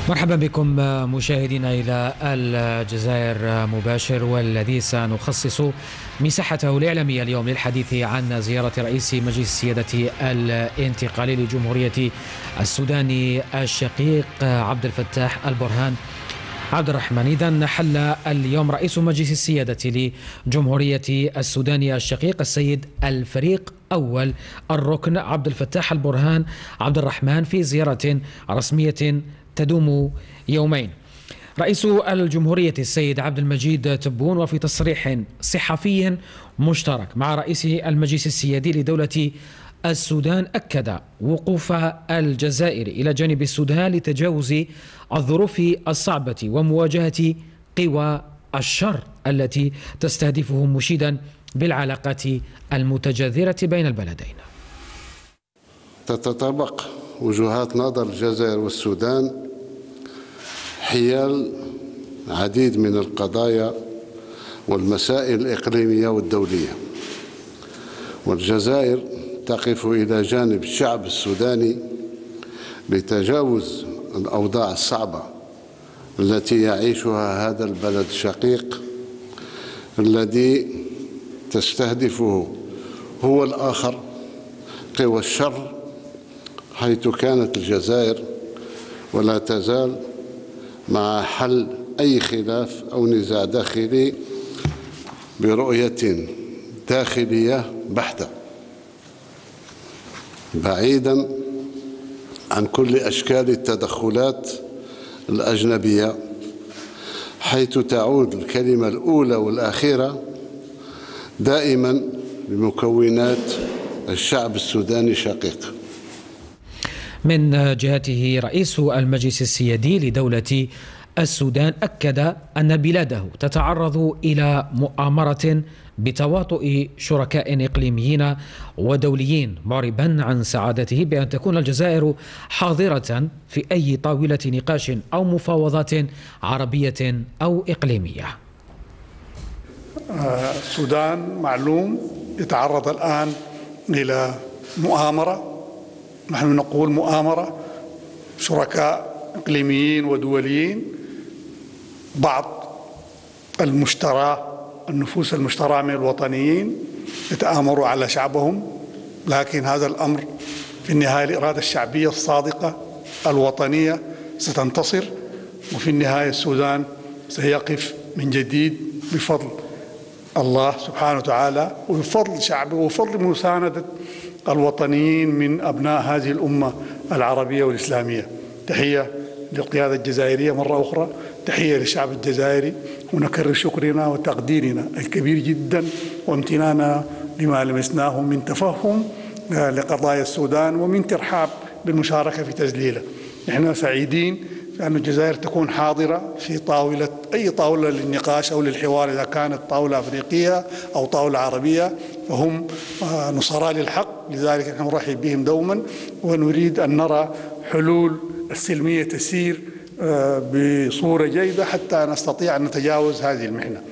مرحبا بكم مشاهدينا إلى الجزائر مباشر، والذي سنخصص مساحته الإعلامية اليوم للحديث عن زيارة رئيس مجلس السيادة الانتقالي لجمهورية السودان الشقيق عبد الفتاح البرهان عبد الرحمن. إذن حل اليوم رئيس مجلس السيادة لجمهورية السودان الشقيق السيد الفريق أول الركن عبد الفتاح البرهان عبد الرحمن في زيارة رسمية تدوم يومين. رئيس الجمهورية السيد عبد المجيد تبون وفي تصريح صحفي مشترك مع رئيس المجلس السيادي لدولة السودان أكد وقوف الجزائر إلى جانب السودان لتجاوز الظروف الصعبة ومواجهة قوى الشر التي تستهدفه، مشيدا بالعلاقات المتجذرة بين البلدين. تتطابق وجهات نظر الجزائر والسودان حيال عديد من القضايا والمسائل الإقليمية والدولية، والجزائر تقف إلى جانب الشعب السوداني لتجاوز الأوضاع الصعبة التي يعيشها هذا البلد الشقيق الذي تستهدفه هو الآخر قوى الشر، حيث كانت الجزائر ولا تزال مع حل أي خلاف أو نزاع داخلي برؤية داخلية بحتة، بعيدا عن كل أشكال التدخلات الأجنبية، حيث تعود الكلمة الأولى والأخيرة دائما بمكونات الشعب السوداني الشقيق. من جهته رئيس المجلس السيادي لدولة السودان أكد أن بلاده تتعرض إلى مؤامرة بتواطؤ شركاء إقليميين ودوليين، معربا عن سعادته بأن تكون الجزائر حاضرة في أي طاولة نقاش أو مفاوضات عربية أو إقليمية. السودان معلوم يتعرض الآن إلى مؤامرة، نحن نقول مؤامرة، شركاء إقليميين ودوليين، بعض النفوس المشترى من الوطنيين يتآمروا على شعبهم، لكن هذا الأمر في النهاية الإرادة الشعبية الصادقة الوطنية ستنتصر، وفي النهاية السودان سيقف من جديد بفضل الله سبحانه وتعالى وبفضل شعبه وبفضل مساندة الوطنيين من أبناء هذه الأمة العربية والإسلامية. تحية للقيادة الجزائرية مرة أخرى، تحية للشعب الجزائري، ونكرر شكرنا وتقديرنا الكبير جدا وامتناننا لما لمسناه من تفهم لقضايا السودان ومن ترحاب بالمشاركة في تذليله. نحن سعيدين أن الجزائر تكون حاضرة في أي طاولة للنقاش أو للحوار، إذا كانت طاولة أفريقية أو طاولة عربية فهم نصراء للحق، لذلك نحن نرحب بهم دوما ونريد أن نرى حلول السلمية تسير بصورة جيدة حتى نستطيع أن نتجاوز هذه المحنة.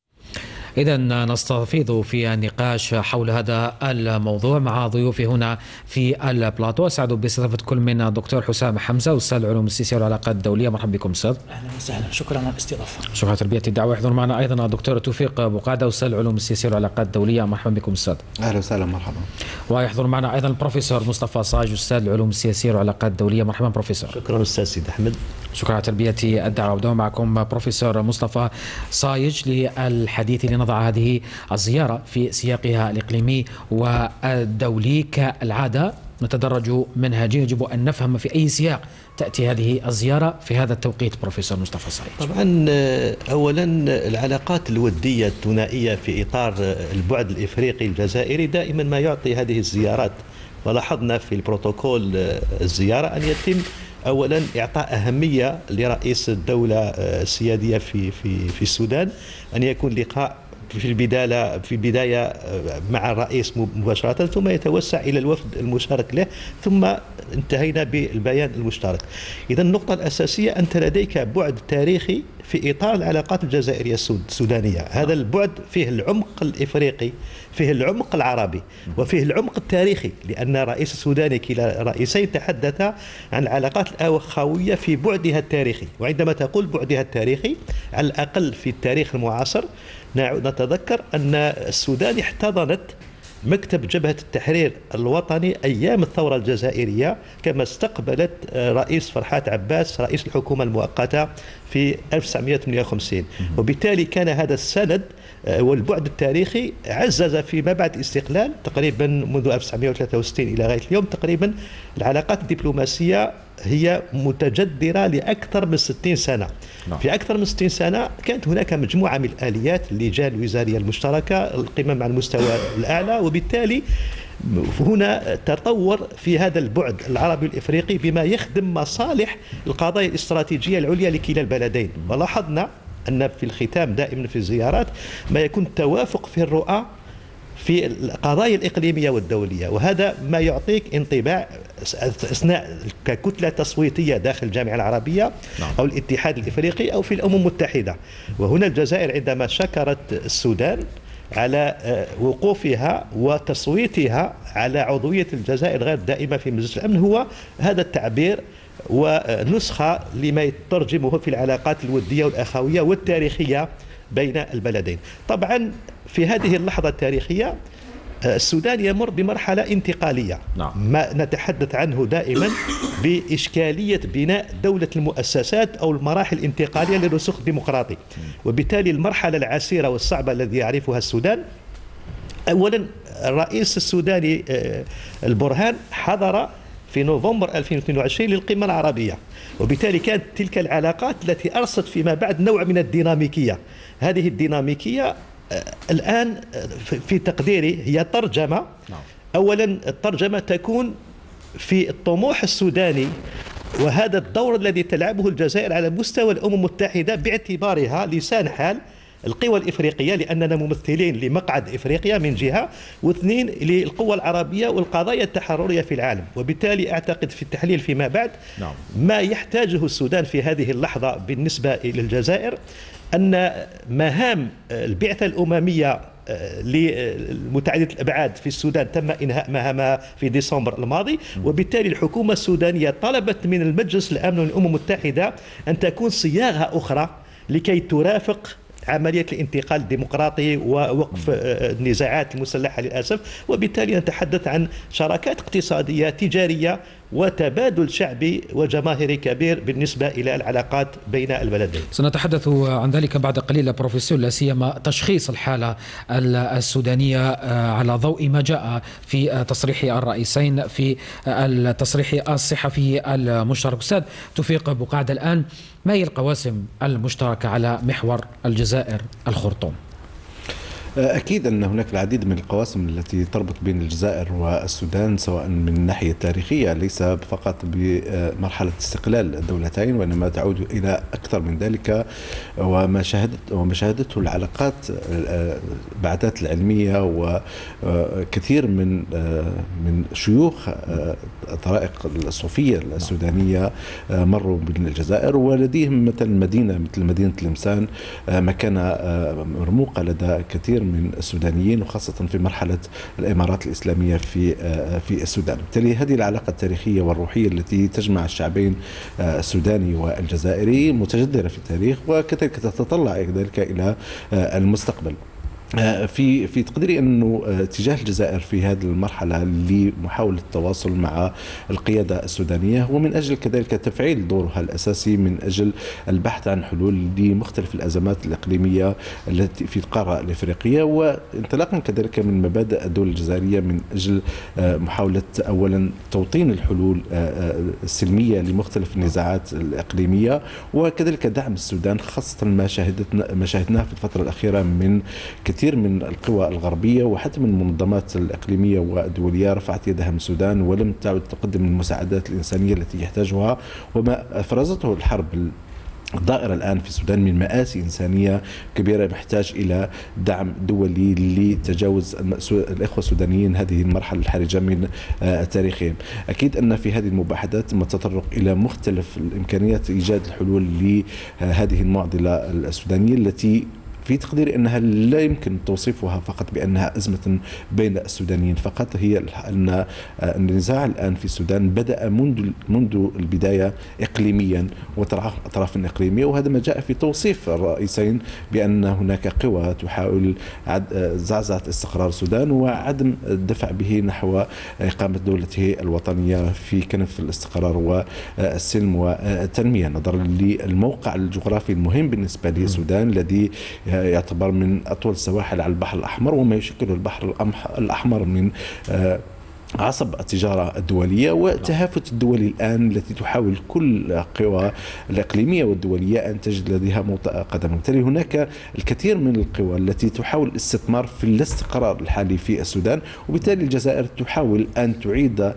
إذن نستفيض في النقاش حول هذا الموضوع مع ضيوفي هنا في البلاطو. أسعد باستضافة كل من الدكتور حسام حمزة أستاذ العلوم السياسية والعلاقات الدولية. مرحبا بكم أستاذ. أهلا وسهلا، شكرا على الاستضافة. شكرا على تلبية الدعوة. يحضر معنا أيضا الدكتور توفيق بقعدة أستاذ العلوم السياسية والعلاقات الدولية. مرحبا بكم أستاذ. أهلا وسهلا، مرحبا. ويحضر معنا أيضا البروفيسور مصطفى صايج أستاذ العلوم السياسية والعلاقات الدولية. مرحبا بروفيسور. شكرا أستاذ سيد أحمد. شكرا على تلبية الدعوة. أبدأ معكم بروفيسور مصطفى صايج للحديث لنضع هذه الزيارة في سياقها الإقليمي والدولي. كالعادة نتدرج منهجيا، يجب أن نفهم في أي سياق تأتي هذه الزيارة في هذا التوقيت. بروفيسور مصطفى صايج. طبعا أولا العلاقات الودية الثنائية في إطار البعد الإفريقي الجزائري دائما ما يعطي هذه الزيارات، ولاحظنا في البروتوكول الزيارة أن يتم أولا إعطاء أهمية لرئيس الدولة السيادية في السودان، أن يكون لقاء في البداية مع الرئيس مباشرة، ثم يتوسع إلى الوفد المشارك له، ثم انتهينا بالبيان المشترك. إذا النقطة الأساسية أنت لديك بعد تاريخي في إطار العلاقات الجزائرية السودانية. هذا البعد فيه العمق الإفريقي، فيه العمق العربي، وفيه العمق التاريخي، لأن الرئيس السوداني كلا رئيسين تحدث عن العلاقات الأخوية في بعدها التاريخي. وعندما تقول بعدها التاريخي، على الأقل في التاريخ المعاصر نتذكر أن السودان احتضنت مكتب جبهة التحرير الوطني أيام الثورة الجزائرية، كما استقبلت رئيس فرحات عباس رئيس الحكومة المؤقتة في 1958. وبالتالي كان هذا السند والبعد التاريخي عزز فيما بعد الاستقلال تقريبا منذ 1963 إلى غاية اليوم. تقريبا العلاقات الدبلوماسية هي متجذرة لأكثر من 60 سنة. في أكثر من 60 سنة كانت هناك مجموعة من الآليات، اللجان الوزارية المشتركة، القمم على المستوى الأعلى، وبالتالي هنا تطور في هذا البعد العربي الإفريقي بما يخدم مصالح القضايا الاستراتيجية العليا لكلا البلدين. ولاحظنا أن في الختام دائما في الزيارات ما يكون توافق في الرؤى في القضايا الإقليمية والدولية، وهذا ما يعطيك انطباع أثناء ككتلة تصويتية داخل الجامعة العربية أو الاتحاد الإفريقي أو في الأمم المتحدة. وهنا الجزائر عندما شكرت السودان على وقوفها وتصويتها على عضوية الجزائر غير دائمة في مجلس الأمن، هو هذا التعبير ونسخة لما يترجمه في العلاقات الودية والأخوية والتاريخية بين البلدين. طبعا في هذه اللحظة التاريخية السودان يمر بمرحلة انتقالية. ما نتحدث عنه دائما بإشكالية بناء دولة المؤسسات أو المراحل الانتقالية للرسوخ الديمقراطي. وبالتالي المرحلة العسيرة والصعبة التي يعرفها السودان، أولا الرئيس السوداني البرهان حضر في نوفمبر 2022 للقمة العربية، وبالتالي كانت تلك العلاقات التي أرست فيما بعد نوع من الديناميكية. هذه الديناميكية الآن في تقديري هي ترجمة. أولا الترجمة تكون في الطموح السوداني وهذا الدور الذي تلعبه الجزائر على مستوى الأمم المتحدة باعتبارها لسان حال القوى الإفريقية، لأننا ممثلين لمقعد إفريقيا من جهة، واثنين للقوى العربية والقضايا التحررية في العالم. وبالتالي أعتقد في التحليل فيما بعد ما يحتاجه السودان في هذه اللحظة بالنسبة إلى الجزائر أن مهام البعثة الأممية لمتعددة الأبعاد في السودان تم إنهاء مهامها في ديسمبر الماضي، وبالتالي الحكومة السودانية طلبت من المجلس الأمن والأمم المتحدة أن تكون صياغة أخرى لكي ترافق عملية الانتقال الديمقراطي ووقف النزاعات المسلحة للأسف. وبالتالي نتحدث عن شراكات اقتصادية تجارية وتبادل شعبي وجماهيري كبير بالنسبة إلى العلاقات بين البلدين. سنتحدث عن ذلك بعد قليل بروفيسور، لا سيما تشخيص الحالة السودانية على ضوء ما جاء في تصريح الرئيسين في التصريح الصحفي المشترك. أستاذ توفيق بوقعد، الآن ما هي القواسم المشتركة على محور الجزائر الخرطوم؟ أكيد أن هناك العديد من القواسم التي تربط بين الجزائر والسودان، سواء من الناحية التاريخية ليس فقط بمرحلة استقلال الدولتين، وإنما تعود إلى أكثر من ذلك. وما شهدته العلاقات البعثات العلمية وكثير من شيوخ الطرائق الصوفية السودانية مروا بالجزائر، ولديهم مثل مدينة تلمسان مكانة مرموقة لدى كثير من السودانيين، وخاصة في مرحلة الإمارات الإسلامية في السودان. بالتالي هذه العلاقة التاريخية والروحية التي تجمع الشعبين السوداني والجزائري متجذرة في التاريخ، وكذلك تتطلع كذلك إلى المستقبل. في تقديري أنه اتجاه الجزائر في هذه المرحلة لمحاولة التواصل مع القيادة السودانية هو من أجل كذلك تفعيل دورها الأساسي من أجل البحث عن حلول لمختلف الأزمات الإقليمية التي في القارة الإفريقية، وانطلاقا كذلك من مبادئ الدولة الجزائرية من أجل محاولة أولا توطين الحلول السلمية لمختلف النزاعات الإقليمية، وكذلك دعم السودان، خاصة ما شاهدناه في الفترة الأخيرة من كثير من القوى الغربية وحتى من المنظمات الإقليمية والدولية رفعت يدها من السودان ولم تعد تقدم المساعدات الإنسانية التي يحتاجها، وما أفرزته الحرب الظاهرة الآن في السودان من مآسي إنسانية كبيرة محتاج إلى دعم دولي لتجاوز الإخوة السودانيين هذه المرحلة الحرجة من تاريخهم. أكيد أن في هذه المباحثات تم التطرق إلى مختلف الإمكانيات إيجاد الحلول لهذه المعضلة السودانية التي في تقديري أنها لا يمكن توصيفها فقط بأنها أزمة بين السودانيين فقط، هي أن النزاع الآن في السودان بدأ منذ البداية إقليميا وأطراف إقليمية، وهذا ما جاء في توصيف الرئيسين بأن هناك قوى تحاول زعزعة استقرار السودان وعدم الدفع به نحو إقامة دولته الوطنية في كنف الاستقرار والسلم والتنمية، نظرا للموقع الجغرافي المهم بالنسبة للسودان الذي يعتبر من أطول السواحل على البحر الأحمر، وما يشكل البحر الأحمر من عصب التجارة الدولية وتهافت الدول الآن التي تحاول كل القوى الإقليمية والدولية أن تجد لديها موطأ قدم. بالتالي هناك الكثير من القوى التي تحاول الاستثمار في الاستقرار الحالي في السودان، وبالتالي الجزائر تحاول أن تعيد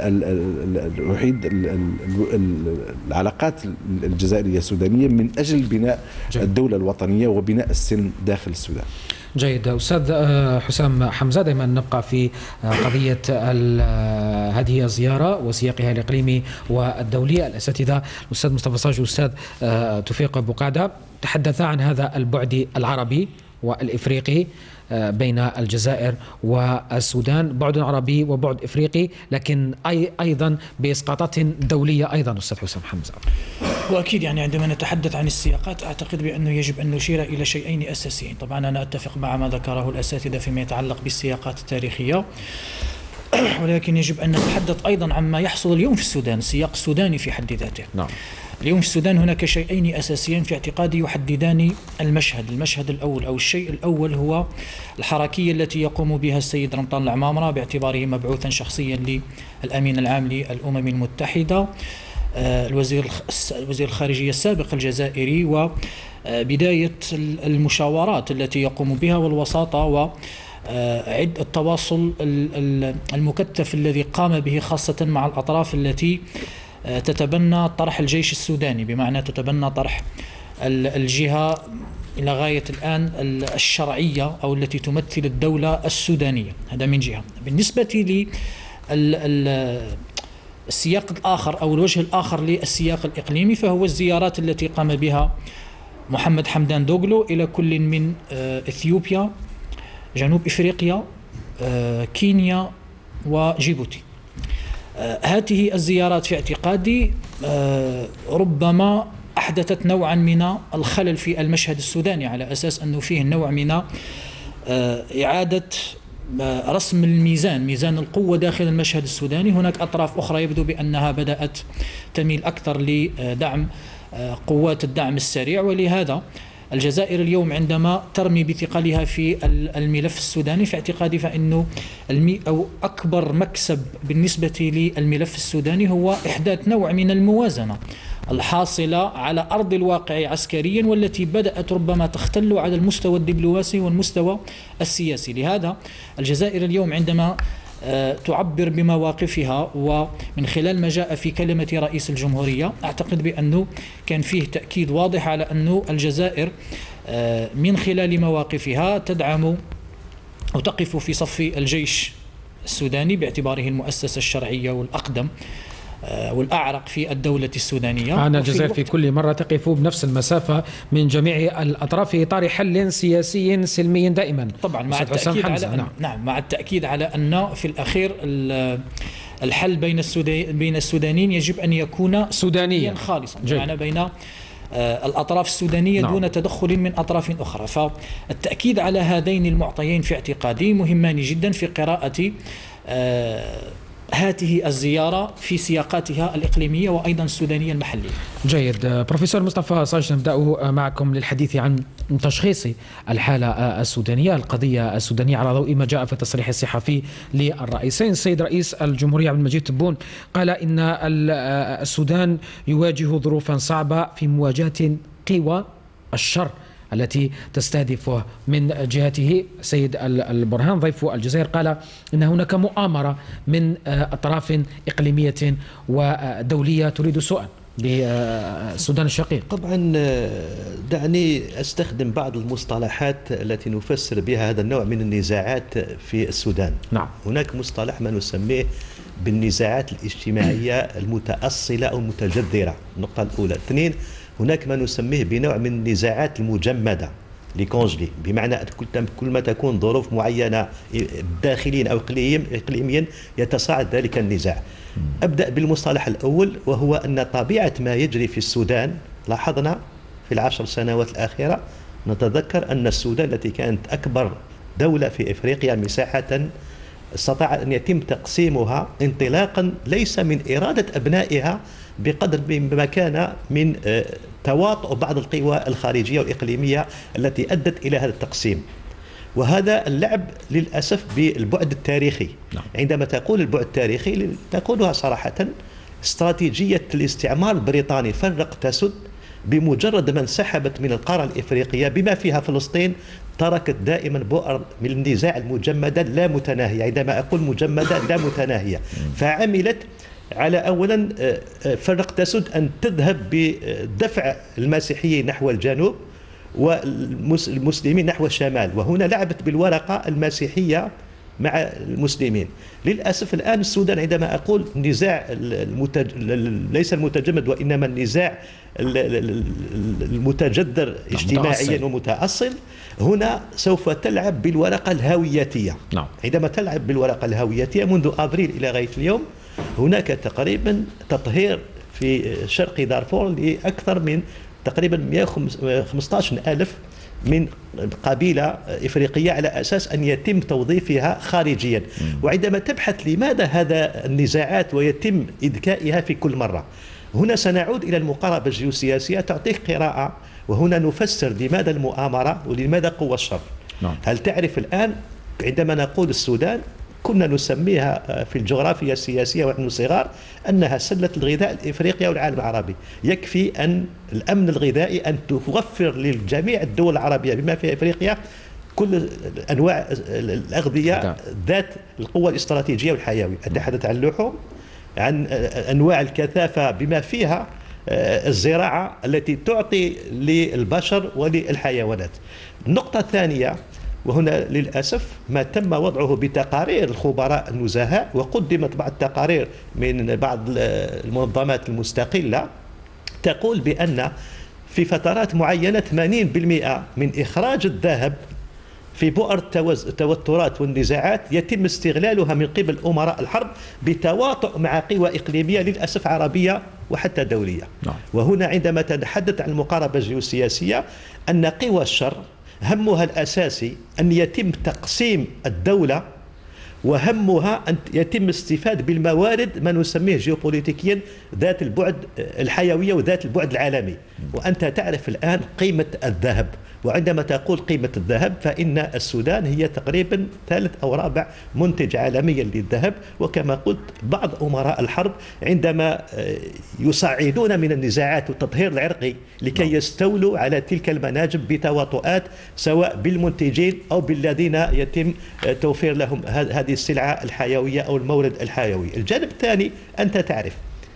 العلاقات الجزائرية السودانية من أجل بناء الدولة الوطنية وبناء السلم داخل السودان. جيد. أستاذ حسام حمزة، دائما نبقى في قضية هذه الزيارة وسياقها الإقليمي والدولي. الأساتذة الأستاذ مصطفى صاج والأستاذ توفيق بقعدة تحدثا عن هذا البعد العربي والإفريقي بين الجزائر والسودان، بعد عربي وبعد إفريقي، لكن أيضا بإسقاطات دولية أيضا. أستاذ حسام حمزة، وأكيد يعني عندما نتحدث عن السياقات أعتقد بأنه يجب أن نشير إلى شيئين أساسيين. طبعا أنا أتفق مع ما ذكره الأساتذة فيما يتعلق بالسياقات التاريخية، ولكن يجب أن نتحدث أيضا عما يحصل اليوم في السودان، السياق السوداني في حد ذاته. نعم. اليوم في السودان هناك شيئين أساسيين في اعتقادي يحددان المشهد الأول أو الشيء الأول هو الحركية التي يقوم بها السيد رمضان العمامرة باعتباره مبعوثا شخصيا للأمين العام للأمم المتحدة، الوزير الخارجية السابق الجزائري، وبداية المشاورات التي يقوم بها والوساطة وعد التواصل المكثف الذي قام به خاصة مع الأطراف التي تتبنى طرح الجيش السوداني، بمعنى تتبنى طرح الجهة إلى غاية الآن الشرعية أو التي تمثل الدولة السودانية. هذا من جهة. بالنسبة للسياق الآخر أو الوجه الآخر للسياق الإقليمي فهو الزيارات التي قام بها محمد حمدان دوغلو إلى كل من إثيوبيا، جنوب إفريقيا، كينيا وجيبوتي. هذه الزيارات في اعتقادي ربما أحدثت نوعا من الخلل في المشهد السوداني، على أساس أنه فيه نوع من إعادة رسم ميزان القوة داخل المشهد السوداني. هناك أطراف أخرى يبدو بأنها بدأت تميل أكثر لدعم قوات الدعم السريع، ولهذا الجزائر اليوم عندما ترمي بثقلها في الملف السوداني في اعتقادي فإنه أو أكبر مكسب بالنسبة للملف السوداني هو إحداث نوع من الموازنة الحاصلة على أرض الواقع عسكريا، والتي بدأت ربما تختل على المستوى الدبلوماسي والمستوى السياسي. لهذا الجزائر اليوم عندما تعبر بمواقفها ومن خلال ما جاء في كلمة رئيس الجمهورية، أعتقد بأنه كان فيه تأكيد واضح على أنه الجزائر من خلال مواقفها تدعم وتقف في صف الجيش السوداني باعتباره المؤسسة الشرعية والأقدم والأعرق في الدولة السودانية. أن الجزائر في كل مرة تقف بنفس المسافة من جميع الأطراف في إطار حل سياسي سلمي دائما. طبعا مع التأكيد على مع التأكيد على أن في الأخير الحل بين السودانيين يجب أن يكون سودانيا خالصا، بمعنى بين الأطراف السودانية دون تدخل من أطراف أخرى. فالتأكيد على هذين المعطيين في اعتقادي مهمان جدا في قراءة هذه الزيارة في سياقاتها الإقليمية وأيضا السودانية المحلية. جيد. بروفيسور مصطفى صاج، نبدأ معكم للحديث عن تشخيص الحالة السودانية، القضية السودانية، على ضوء ما جاء في التصريح الصحفي للرئيسين. السيد رئيس الجمهورية عبد المجيد تبون قال إن السودان يواجه ظروفا صعبة في مواجهة قوى الشر التي تستهدفه. من جهته سيد البرهان ضيف الجزائر قال إن هناك مؤامرة من أطراف إقليمية ودولية تريد سوءا بالسودان الشقيق؟ طبعا دعني أستخدم بعض المصطلحات التي نفسر بها هذا النوع من النزاعات في السودان. نعم. هناك مصطلح ما نسميه بالنزاعات الاجتماعية المتأصلة أو المتجذرة، النقطة الأولى. اثنين، هناك ما نسميه بنوع من النزاعات المجمدة لكونجلي، بمعنى كل ما تكون ظروف معينة داخليا أو إقليميا يتصاعد ذلك النزاع. أبدأ بالمصطلح الأول، وهو أن طبيعة ما يجري في السودان لاحظنا في ال10 سنوات الأخيرة. نتذكر أن السودان التي كانت أكبر دولة في إفريقيا مساحة استطاع أن يتم تقسيمها انطلاقا ليس من إرادة أبنائها بقدر ما كان من تواطؤ بعض القوى الخارجية والإقليمية التي أدت إلى هذا التقسيم. وهذا اللعب للأسف بالبعد التاريخي. عندما تقول البعد التاريخي تقولها صراحة، استراتيجية الاستعمار البريطاني فرق تسد بمجرد ما انسحبت من القارة الإفريقية بما فيها فلسطين تركت دائما بؤر من النزاع المجمدة لا متناهية. عندما أقول مجمدة لا متناهية، فعملت على أولا فرق تسد أن تذهب بدفع المسيحيين نحو الجنوب والمسلمين نحو الشمال، وهنا لعبت بالورقة المسيحية مع المسلمين. للأسف الآن السودان عندما أقول نزاع ليس المتجمد وإنما النزاع المتجذر اجتماعيا ومتأصل، هنا سوف تلعب بالورقة الهويتية. عندما تلعب بالورقة الهويتية منذ أبريل إلى غاية اليوم هناك تقريبا تطهير في شرق دارفور لأكثر من تقريبا 115,000 من قبيلة إفريقية على أساس أن يتم توظيفها خارجيا. وعندما تبحث لماذا هذا النزاعات ويتم إذكائها في كل مرة، هنا سنعود إلى المقاربة الجيوسياسية تعطيك قراءة، وهنا نفسر لماذا المؤامرة ولماذا قوى الشر. هل تعرف الآن عندما نقول السودان كنا نسميها في الجغرافيا السياسية ونحن صغار أنها سلة الغذاء الإفريقية والعالم العربي. يكفي أن الأمن الغذائي أن توفر لجميع الدول العربية بما فيها إفريقيا كل أنواع الأغذية ذات القوة الاستراتيجية والحيوية. أتحدث عن اللحوم، عن أنواع الكثافة بما فيها الزراعة التي تعطي للبشر وللحيوانات. النقطة الثانية، وهنا للأسف ما تم وضعه بتقارير الخبراء النزهاء، وقدمت بعض التقارير من بعض المنظمات المستقلة تقول بأن في فترات معينة 80% من إخراج الذهب في بؤر التوترات والنزاعات يتم استغلالها من قبل أمراء الحرب بتواطؤ مع قوى إقليمية للأسف عربية وحتى دولية. وهنا عندما نتحدث عن المقاربة الجيوسياسية أن قوى الشر همها الأساسي أن يتم تقسيم الدولة، وهمها أن يتم استفادة بالموارد ما نسميه جيوبوليتيكيا ذات البعد الحيوية وذات البعد العالمي. وأنت تعرف الآن قيمة الذهب، وعندما تقول قيمة الذهب فإن السودان هي تقريبا ثالث أو رابع منتج عالميا للذهب. وكما قلت بعض أمراء الحرب عندما يصعدون من النزاعات والتطهير العرقي لكي يستولوا على تلك المناجم بتواطؤات سواء بالمنتجين أو بالذين يتم توفير لهم هذه السلعة الحيوية أو المورد الحيوي. الجانب الثاني، أنت تعرف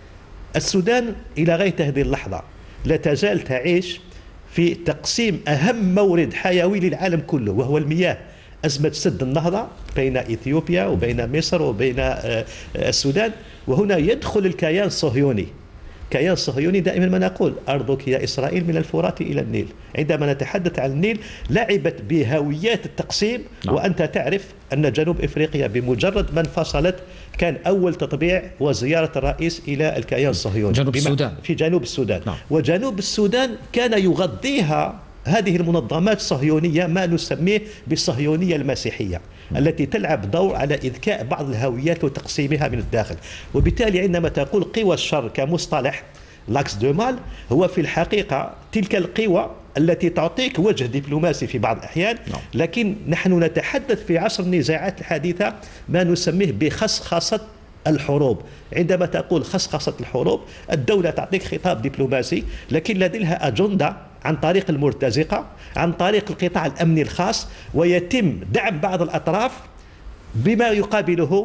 السودان إلى غاية هذه اللحظة لا تزال تعيش في تقسيم أهم مورد حيوي للعالم كله وهو المياه. أزمة سد النهضة بين إثيوبيا وبين مصر وبين السودان، وهنا يدخل الكيان الصهيوني. كيان صهيوني دائما ما نقول أرضك يا إسرائيل من الفرات إلى النيل. عندما نتحدث عن النيل لعبت بهويات التقسيم. وأنت تعرف أن جنوب إفريقيا بمجرد ما انفصلت كان أول تطبيع وزيارة الرئيس إلى الكيان الصهيوني جنوب السودان. في جنوب السودان. وجنوب السودان كان يغذيها هذه المنظمات الصهيونية ما نسميه بالصهيونية المسيحية التي تلعب دور على إذكاء بعض الهويات وتقسيمها من الداخل. وبالتالي عندما تقول قوى الشر كمصطلح لاكس دو مال، هو في الحقيقة تلك القوى التي تعطيك وجه دبلوماسي في بعض الأحيان، لكن نحن نتحدث في عصر النزاعات الحديثة ما نسميه بخصخصة الحروب. عندما تقول خصخصة الحروب، الدولة تعطيك خطاب دبلوماسي لكن لديها أجندة عن طريق المرتزقة، عن طريق القطاع الأمني الخاص، ويتم دعم بعض الأطراف بما يقابله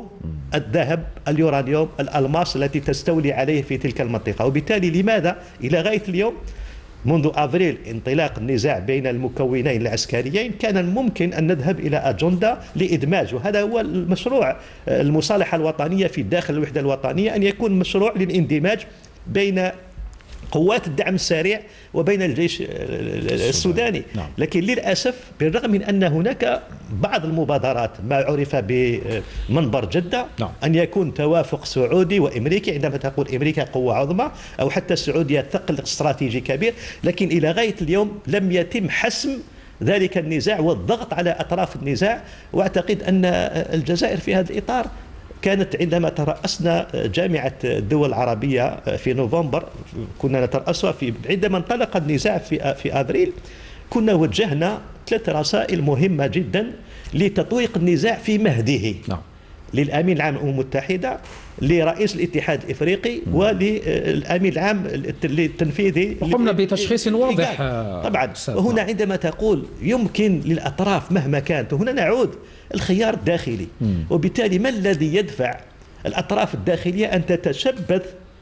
الذهب، اليورانيوم، الألماس التي تستولي عليه في تلك المنطقة. وبالتالي لماذا إلى غاية اليوم منذ أفريل انطلاق النزاع بين المكونين العسكريين كان الممكن أن نذهب إلى أجندة لإدماج، وهذا هو المشروع المصالحة الوطنية في داخل الوحدة الوطنية، أن يكون مشروع للاندماج بين قوات الدعم السريع وبين الجيش السوداني. لكن للأسف بالرغم من أن هناك بعض المبادرات ما عرف بمنبر جدة أن يكون توافق سعودي وإمريكي، عندما تقول أمريكا قوة عظمى أو حتى السعودية ثقل استراتيجي كبير، لكن إلى غاية اليوم لم يتم حسم ذلك النزاع والضغط على أطراف النزاع. وأعتقد أن الجزائر في هذا الإطار كانت عندما ترأسنا جامعة الدول العربية في نوفمبر، كنا نترأسها عندما انطلق النزاع في أبريل، كنا وجهنا 3 رسائل مهمة جدا لتطويق النزاع في مهده. للأمين العام للأمم المتحدة، لرئيس الاتحاد الإفريقي، وللأمين العام التنفيذي. وقمنا بتشخيص واضح طبعا. وهنا عندما تقول يمكن للأطراف مهما كانت، هنا نعود الخيار الداخلي. وبالتالي ما الذي يدفع الأطراف الداخلية أن تتشبث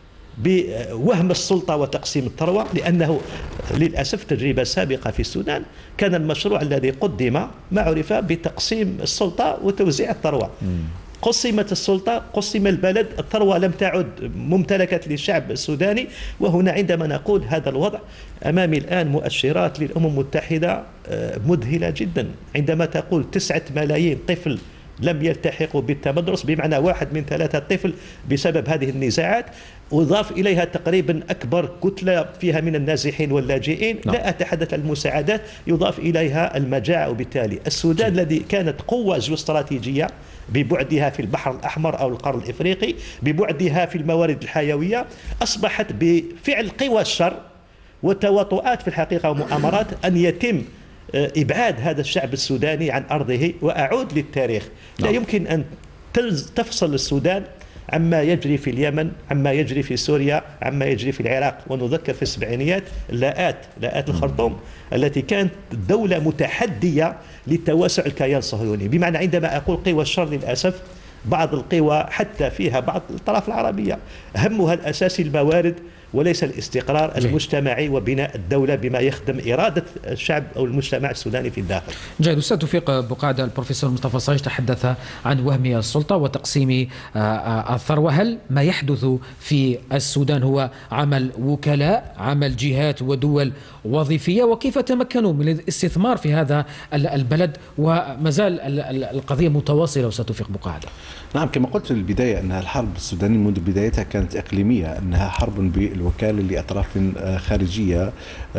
بوهم السلطة وتقسيم الثروة؟ لأنه للأسف تجربة سابقة في السودان كان المشروع الذي قدم ما عرف بتقسيم السلطة وتوزيع الثروة. قسمت السلطة، قسم البلد، الثروة لم تعد ممتلكة للشعب السوداني. وهنا عندما نقول هذا الوضع، أمامي الآن مؤشرات للأمم المتحدة مذهلة جدا، عندما تقول 9 ملايين طفل لم يلتحقوا بالتمدرس، بمعنى 1 من 3 طفل بسبب هذه النزاعات، وضاف إليها تقريبا أكبر كتلة فيها من النازحين واللاجئين. لا أتحدث عن المساعدات، يضاف إليها المجاعة. وبالتالي السودان الذي كانت قوة جيوستراتيجية ببعدها في البحر الأحمر أو القرن الإفريقي، ببعدها في الموارد الحيوية، أصبحت بفعل قوى الشر وتواطؤات في الحقيقة ومؤامرات أن يتم إبعاد هذا الشعب السوداني عن أرضه. وأعود للتاريخ، لا يمكن أن تفصل السودان عما يجري في اليمن، عما يجري في سوريا، عما يجري في العراق. ونذكر في السبعينيات لاءات الخرطوم التي كانت دولة متحدية لتوسع الكيان الصهيوني. بمعنى عندما أقول قوى الشر، للأسف بعض القوى حتى فيها بعض الأطراف العربية همها الأساسي الموارد وليس الاستقرار المجتمعي وبناء الدولة بما يخدم إرادة الشعب أو المجتمع السوداني في الداخل. جيد. أستاذ توفيق بقعادة، البروفيسور مصطفى صايج تحدث عن وهم السلطة وتقسيم الثروة. هل ما يحدث في السودان هو عمل وكلاء، عمل جهات ودول وظيفية؟ وكيف تمكنوا من الاستثمار في هذا البلد وما زال القضية متواصلة؟ أستاذ توفيق بقعادة. نعم، كما قلت في البداية أن الحرب السودانية منذ بدايتها كانت إقليمية، أنها حرب بالوكالة لأطراف خارجية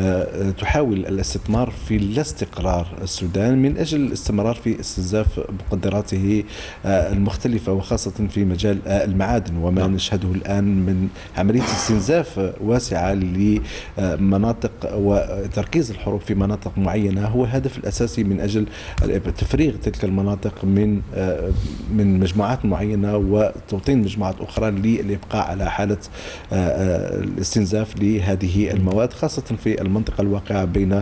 تحاول الاستثمار في لا استقرار السودان من أجل الاستمرار في استنزاف مقدراته المختلفة، وخاصة في مجال المعادن. وما نشهده الآن من عملية استنزاف واسعة لمناطق وتركيز الحروب في مناطق معينة هو الهدف الأساسي من أجل تفريغ تلك المناطق من مجموعات معينة وتوطين مجموعات أخرى للإبقاء على حالة الاستنزاف لهذه المواد، خاصة في المنطقة الواقعة بين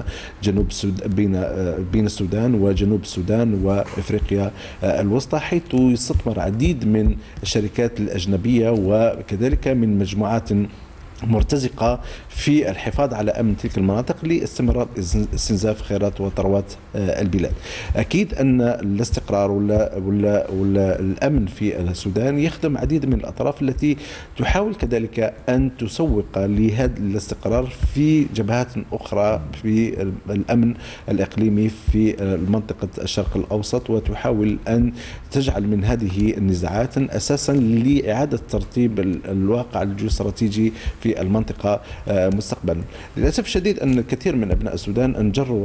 بين السودان وجنوب السودان وإفريقيا الوسطى، حيث يستثمر عديد من الشركات الأجنبية وكذلك من مجموعات مرتزقة في الحفاظ على أمن تلك المناطق لاستمرار استنزاف خيرات وثروات البلاد. أكيد أن الاستقرار ولا الأمن في السودان يخدم عديد من الأطراف التي تحاول كذلك أن تسوق لهذا الاستقرار في جبهات أخرى في الأمن الإقليمي في منطقة الشرق الأوسط، وتحاول أن تجعل من هذه النزاعات أساسا لإعادة ترتيب الواقع الجيوستراتيجي في المنطقة مستقبلا. للأسف الشديد أن الكثير من أبناء السودان انجروا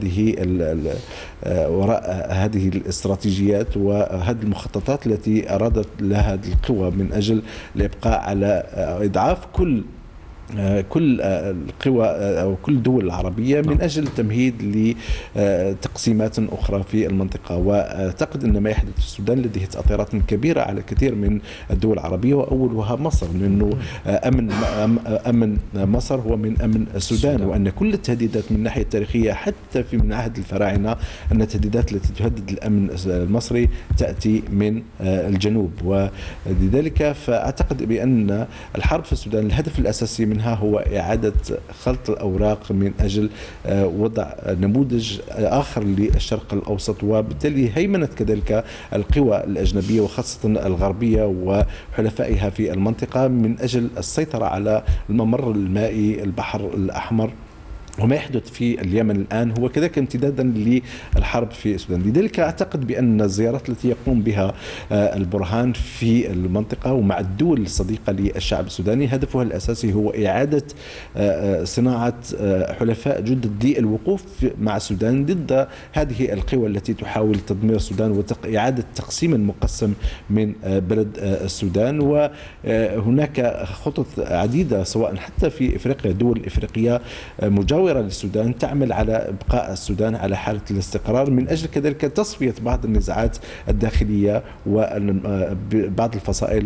وراء هذه الاستراتيجيات وهذه المخططات التي أرادت لها هذه القوى من أجل الإبقاء على إضعاف كل كل القوى أو كل الدول العربية من أجل تمهيد لتقسيمات أخرى في المنطقة. وأعتقد أن ما يحدث في السودان لديه تأثيرات كبيرة على كثير من الدول العربية وأولها مصر، لأنه أمن مصر هو من أمن السودان، وأن كل التهديدات من الناحية التاريخية حتى في من عهد الفراعنة أن التهديدات التي تهدد الأمن المصري تأتي من الجنوب. ولذلك فأعتقد بأن الحرب في السودان الهدف الأساسي منها هو إعادة خلط الأوراق من أجل وضع نموذج آخر للشرق الأوسط، وبالتالي هيمنة كذلك القوى الأجنبية وخاصة الغربية وحلفائها في المنطقة من أجل السيطرة على الممر المائي البحر الأحمر. وما يحدث في اليمن الآن هو كذلك امتدادا للحرب في السودان. لذلك أعتقد بأن الزيارات التي يقوم بها البرهان في المنطقة ومع الدول الصديقة للشعب السوداني هدفها الأساسي هو إعادة صناعة حلفاء جدد للوقوف مع السودان ضد هذه القوى التي تحاول تدمير السودان وإعادة تقسيم المقسم من بلد السودان. وهناك خطط عديدة سواء حتى في إفريقيا، دول إفريقية مجاورة للسودان تعمل على إبقاء السودان على حالة الاستقرار من أجل كذلك تصفية بعض النزاعات الداخلية وبعض الفصائل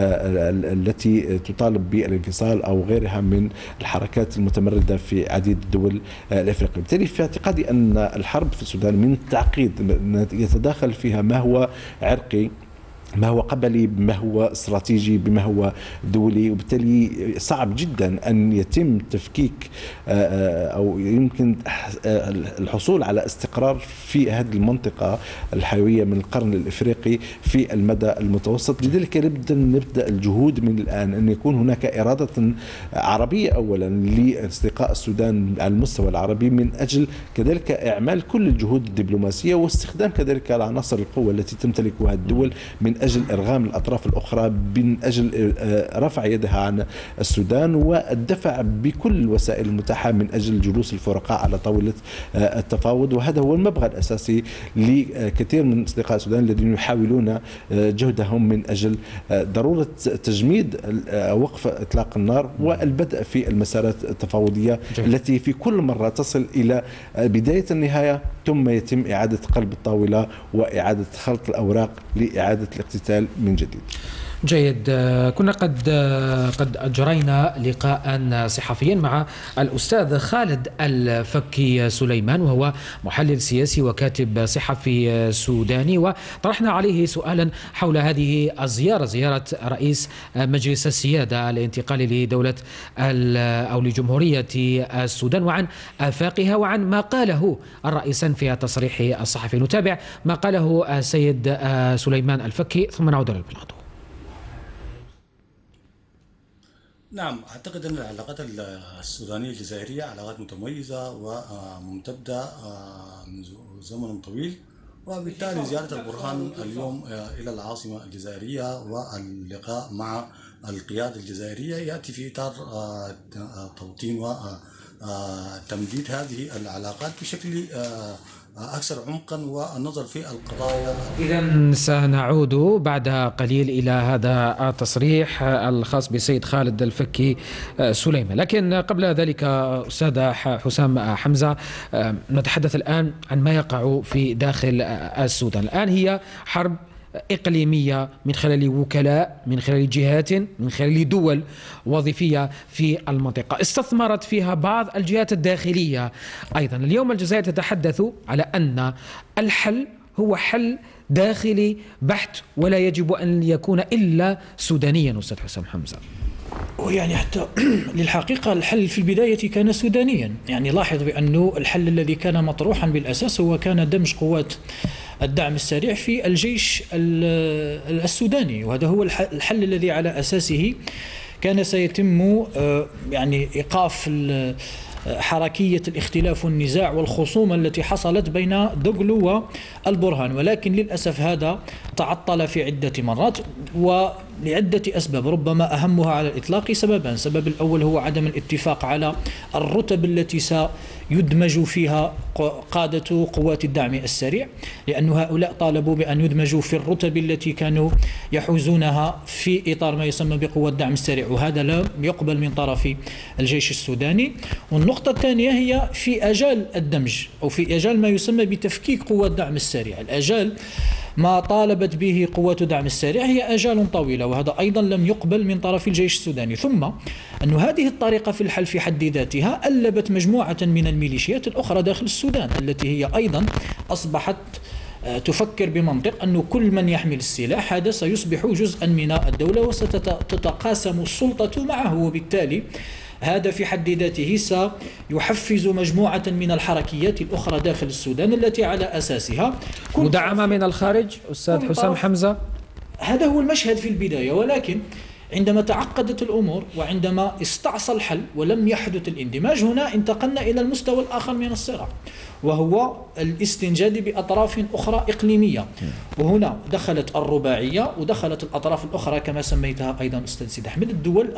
التي تطالب بالانفصال أو غيرها من الحركات المتمردة في عديد الدول الإفريقية. بالتالي في اعتقادي أن الحرب في السودان من التعقيد يتداخل فيها ما هو عرقي، ما هو قبلي، بما هو استراتيجي، بما هو دولي، وبالتالي صعب جدا أن يتم تفكيك أو يمكن الحصول على استقرار في هذه المنطقة الحيوية من القرن الإفريقي في المدى المتوسط. لذلك نبدأ الجهود من الآن أن يكون هناك إرادة عربية أولا لاستقاء السودان على المستوى العربي من أجل كذلك إعمال كل الجهود الدبلوماسية واستخدام كذلك العناصر القوة التي تمتلكها الدول من أجل إرغام الأطراف الأخرى، من أجل رفع يدها عن السودان والدفع بكل الوسائل المتاحة من أجل جلوس الفرقاء على طاولة التفاوض. وهذا هو المبغى الأساسي لكثير من أصدقاء السودان الذين يحاولون جهدهم من أجل ضرورة تجميد وقف إطلاق النار والبدء في المسارات التفاوضية التي في كل مرة تصل إلى بداية النهاية ثم يتم إعادة قلب الطاولة وإعادة خلط الأوراق لإعادة الاقتتال من جديد. جيد. كنا قد أجرينا لقاء صحفيا مع الأستاذ خالد الفكي سليمان، وهو محلل سياسي وكاتب صحفي سوداني، وطرحنا عليه سؤالا حول هذه الزيارة، زيارة رئيس مجلس السيادة الانتقالي لدولة أو لجمهورية السودان، وعن آفاقها وعن ما قاله الرئيسان في التصريح الصحفي. نتابع ما قاله السيد سليمان الفكي ثم نعود للبلاطو. نعم، أعتقد أن العلاقات السودانية الجزائرية علاقات متميزة وممتدة منذ زمن طويل، وبالتالي زيارة البرهان اليوم إلى العاصمة الجزائرية واللقاء مع القيادة الجزائرية يأتي في إطار توطين وتمديد هذه العلاقات بشكل أكثر عمقا والنظر في القضايا. إذن سنعود بعد قليل إلى هذا التصريح الخاص بسيد خالد الفكي سليمان، لكن قبل ذلك أستاذ حسام حمزة، نتحدث الآن عن ما يقع في داخل السودان. الآن هي حرب إقليمية من خلال وكلاء، من خلال جهات، من خلال دول وظيفية في المنطقة استثمرت فيها بعض الجهات الداخلية أيضا. اليوم الجزائر تتحدث على أن الحل هو حل داخلي بحت ولا يجب أن يكون إلا سودانيا. أستاذ حسام حمزة، ويعني حتى للحقيقة الحل في البداية كان سودانيا. يعني لاحظ بأنه الحل الذي كان مطروحا بالأساس هو كان دمج قوات الدعم السريع في الجيش السوداني، وهذا هو الحل الذي على أساسه كان سيتم يعني إيقاف حركية الاختلاف والنزاع والخصومة التي حصلت بين دوغلو والبرهان. ولكن للأسف هذا تعطل في عدة مرات ولعدة أسباب، ربما أهمها على الإطلاق سببان. السبب الأول هو عدم الاتفاق على الرتب التي يدمج فيها قادة قوات الدعم السريع، لأن هؤلاء طالبوا بأن يدمجوا في الرتب التي كانوا يحوزونها في إطار ما يسمى بقوات الدعم السريع، وهذا لا يقبل من طرف الجيش السوداني. والنقطة الثانية هي في أجال الدمج أو في أجال ما يسمى بتفكيك قوات الدعم السريع. الأجال ما طالبت به قوات الدعم السريع هي أجال طويلة، وهذا أيضا لم يقبل من طرف الجيش السوداني. ثم أن هذه الطريقة في الحل في حد ذاتها ألبت مجموعة من الميليشيات الأخرى داخل السودان، التي هي أيضا أصبحت تفكر بمنطق أنه كل من يحمل السلاح هذا سيصبح جزءا من الدولة وستتقاسم السلطة معه، وبالتالي هذا في حد ذاته سيحفز مجموعة من الحركيات الأخرى داخل السودان التي على أساسها مدعمة من الخارج. أستاذ حسام حمزة، هذا هو المشهد في البداية، ولكن عندما تعقدت الأمور وعندما استعصى الحل ولم يحدث الاندماج، هنا انتقلنا إلى المستوى الآخر من الصراع، وهو الاستنجاد بأطراف أخرى إقليمية. وهنا دخلت الرباعية ودخلت الأطراف الأخرى كما سميتها أيضا أستاذ سيد أحمد الدول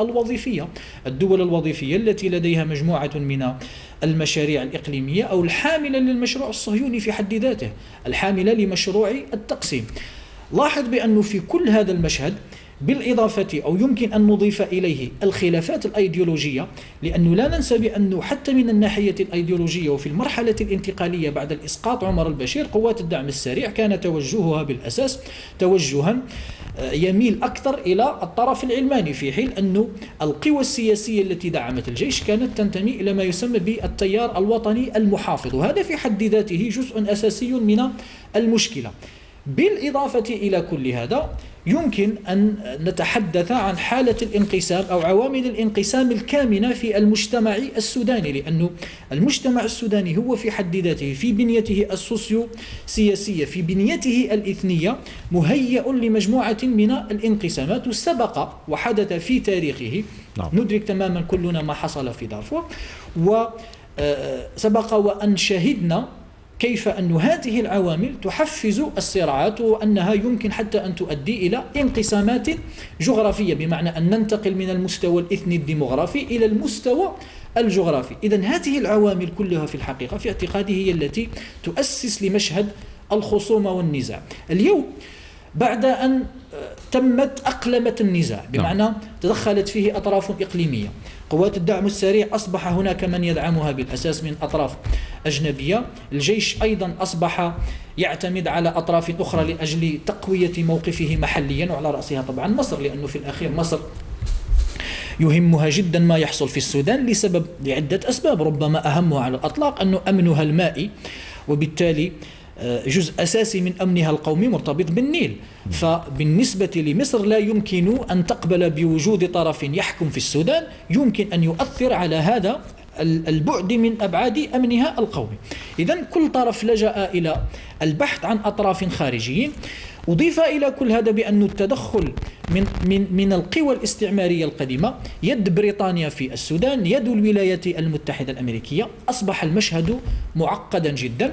الوظيفية التي لديها مجموعة من المشاريع الإقليمية أو الحاملة للمشروع الصهيوني في حد ذاته، الحاملة لمشروع التقسيم. لاحظ بأنه في كل هذا المشهد بالإضافة أو يمكن أن نضيف إليه الخلافات الأيديولوجية، لأنه لا ننسى بأنه حتى من الناحية الأيديولوجية وفي المرحلة الانتقالية بعد الإسقاط عمر البشير قوات الدعم السريع كان توجهها بالأساس توجها يميل أكثر إلى الطرف العلماني، في حين أن القوى السياسية التي دعمت الجيش كانت تنتمي إلى ما يسمى بالتيار الوطني المحافظ، وهذا في حد ذاته جزء أساسي من المشكلة. بالإضافة إلى كل هذا يمكن أن نتحدث عن حالة الانقسام أو عوامل الانقسام الكامنة في المجتمع السوداني، لأن المجتمع السوداني هو في حد ذاته في بنيته السوسيو سياسية في بنيته الإثنية مهيئ لمجموعة من الانقسامات سبق وحدث في تاريخه. ندرك تماما كلنا ما حصل في دارفور، وسبق وأن شهدنا كيف أن هذه العوامل تحفز الصراعات، وأنها يمكن حتى أن تؤدي إلى انقسامات جغرافية، بمعنى أن ننتقل من المستوى الإثني الديمغرافي إلى المستوى الجغرافي. إذن هذه العوامل كلها في الحقيقة في اعتقادي هي التي تؤسس لمشهد الخصومة والنزاع. اليوم بعد أن تمت أقلمة النزاع، بمعنى تدخلت فيه أطراف إقليمية، قوات الدعم السريع أصبح هناك من يدعمها بالأساس من أطراف أجنبية، الجيش أيضا أصبح يعتمد على أطراف أخرى لأجل تقوية موقفه محليا، وعلى رأسها طبعا مصر، لأنه في الأخير مصر يهمها جدا ما يحصل في السودان لعدة أسباب، ربما أهمها على الأطلاق أنه أمنها المائي، وبالتالي جزء أساسي من أمنها القومي مرتبط بالنيل. فبالنسبة لمصر لا يمكن أن تقبل بوجود طرف يحكم في السودان يمكن أن يؤثر على هذا البعد من أبعاد أمنها القومي. إذن كل طرف لجأ إلى البحث عن أطراف خارجيين. أضيف إلى كل هذا بأن التدخل من القوى الاستعمارية القديمة، يد بريطانيا في السودان، يد الولايات المتحدة الأمريكية، أصبح المشهد معقدا جدا.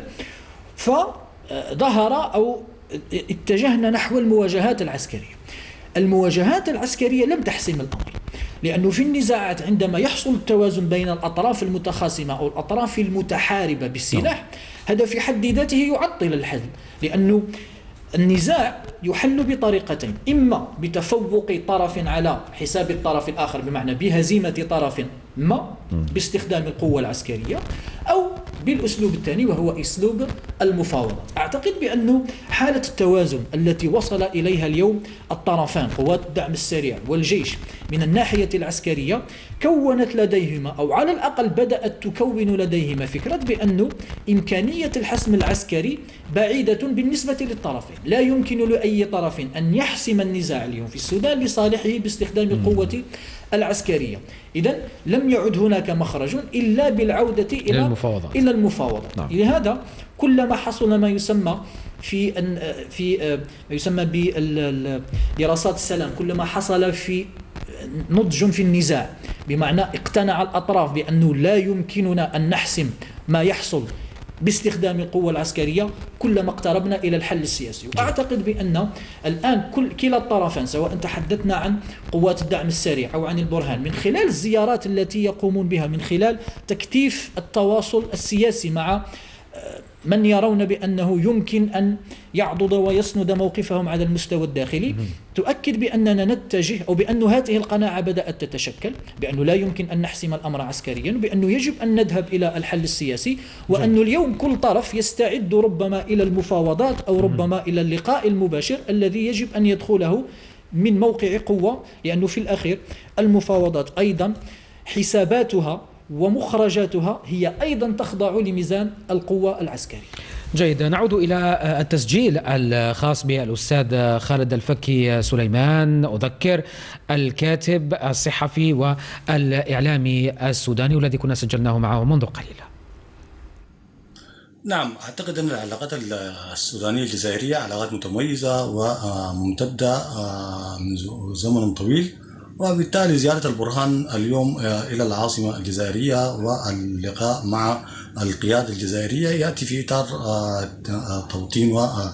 فظهر أو اتجهنا نحو المواجهات العسكرية. المواجهات العسكرية لم تحسم الأمر، لأنه في النزاعات عندما يحصل التوازن بين الأطراف المتخاصمة أو الأطراف المتحاربة بالسلاح، هذا في حد ذاته يعطل الحل، لأنه النزاع يحل بطريقتين: إما بتفوق طرف على حساب الطرف الآخر، بمعنى بهزيمة طرف ما باستخدام القوة العسكرية، أو بالأسلوب الثاني وهو أسلوب المفاوضة. أعتقد بأنه حالة التوازن التي وصل إليها اليوم الطرفان قوات الدعم السريع والجيش من الناحية العسكرية كونت لديهما، أو على الأقل بدأت تكون لديهما فكرة بأنه إمكانية الحسم العسكري بعيدة بالنسبة للطرفين. لا يمكن لأي طرف أن يحسم النزاع اليوم في السودان لصالحه باستخدام القوة العسكرية. إذن لم يعد هناك مخرج إلا بالعودة إلى المفاوضة. لهذا كلما حصل ما يسمى في ما يسمى بدراسات السلام، كلما حصل في نضج في النزاع، بمعنى اقتنع الأطراف بأنه لا يمكننا أن نحسم ما يحصل باستخدام القوة العسكرية كلما اقتربنا إلى الحل السياسي. وأعتقد بأن الآن كلا الطرفين، سواء تحدثنا عن قوات الدعم السريع أو عن البرهان، من خلال الزيارات التي يقومون بها، من خلال تكثيف التواصل السياسي مع من يرون بأنه يمكن أن يعضد ويسند موقفهم على المستوى الداخلي، تؤكد بأننا نتجه، أو بأن هذه القناعة بدأت تتشكل، بأنه لا يمكن أن نحسم الأمر عسكريا، بأنه يجب أن نذهب إلى الحل السياسي، وأن اليوم كل طرف يستعد ربما إلى المفاوضات أو ربما إلى اللقاء المباشر الذي يجب أن يدخله من موقع قوة، لأنه في الأخير المفاوضات أيضا حساباتها ومخرجاتها هي أيضا تخضع لميزان القوة العسكرية. جيد، نعود إلى التسجيل الخاص بالأستاذ خالد الفكي سليمان. أذكر الكاتب الصحفي والإعلامي السوداني والذي كنا سجلناه معه منذ قليل. نعم، أعتقد أن العلاقات السودانية الجزائرية علاقات متميزة وممتدة من زمن طويل، وبالتالي زيارة البرهان اليوم إلى العاصمة الجزائرية واللقاء مع القيادة الجزائرية يأتي في إطار توطين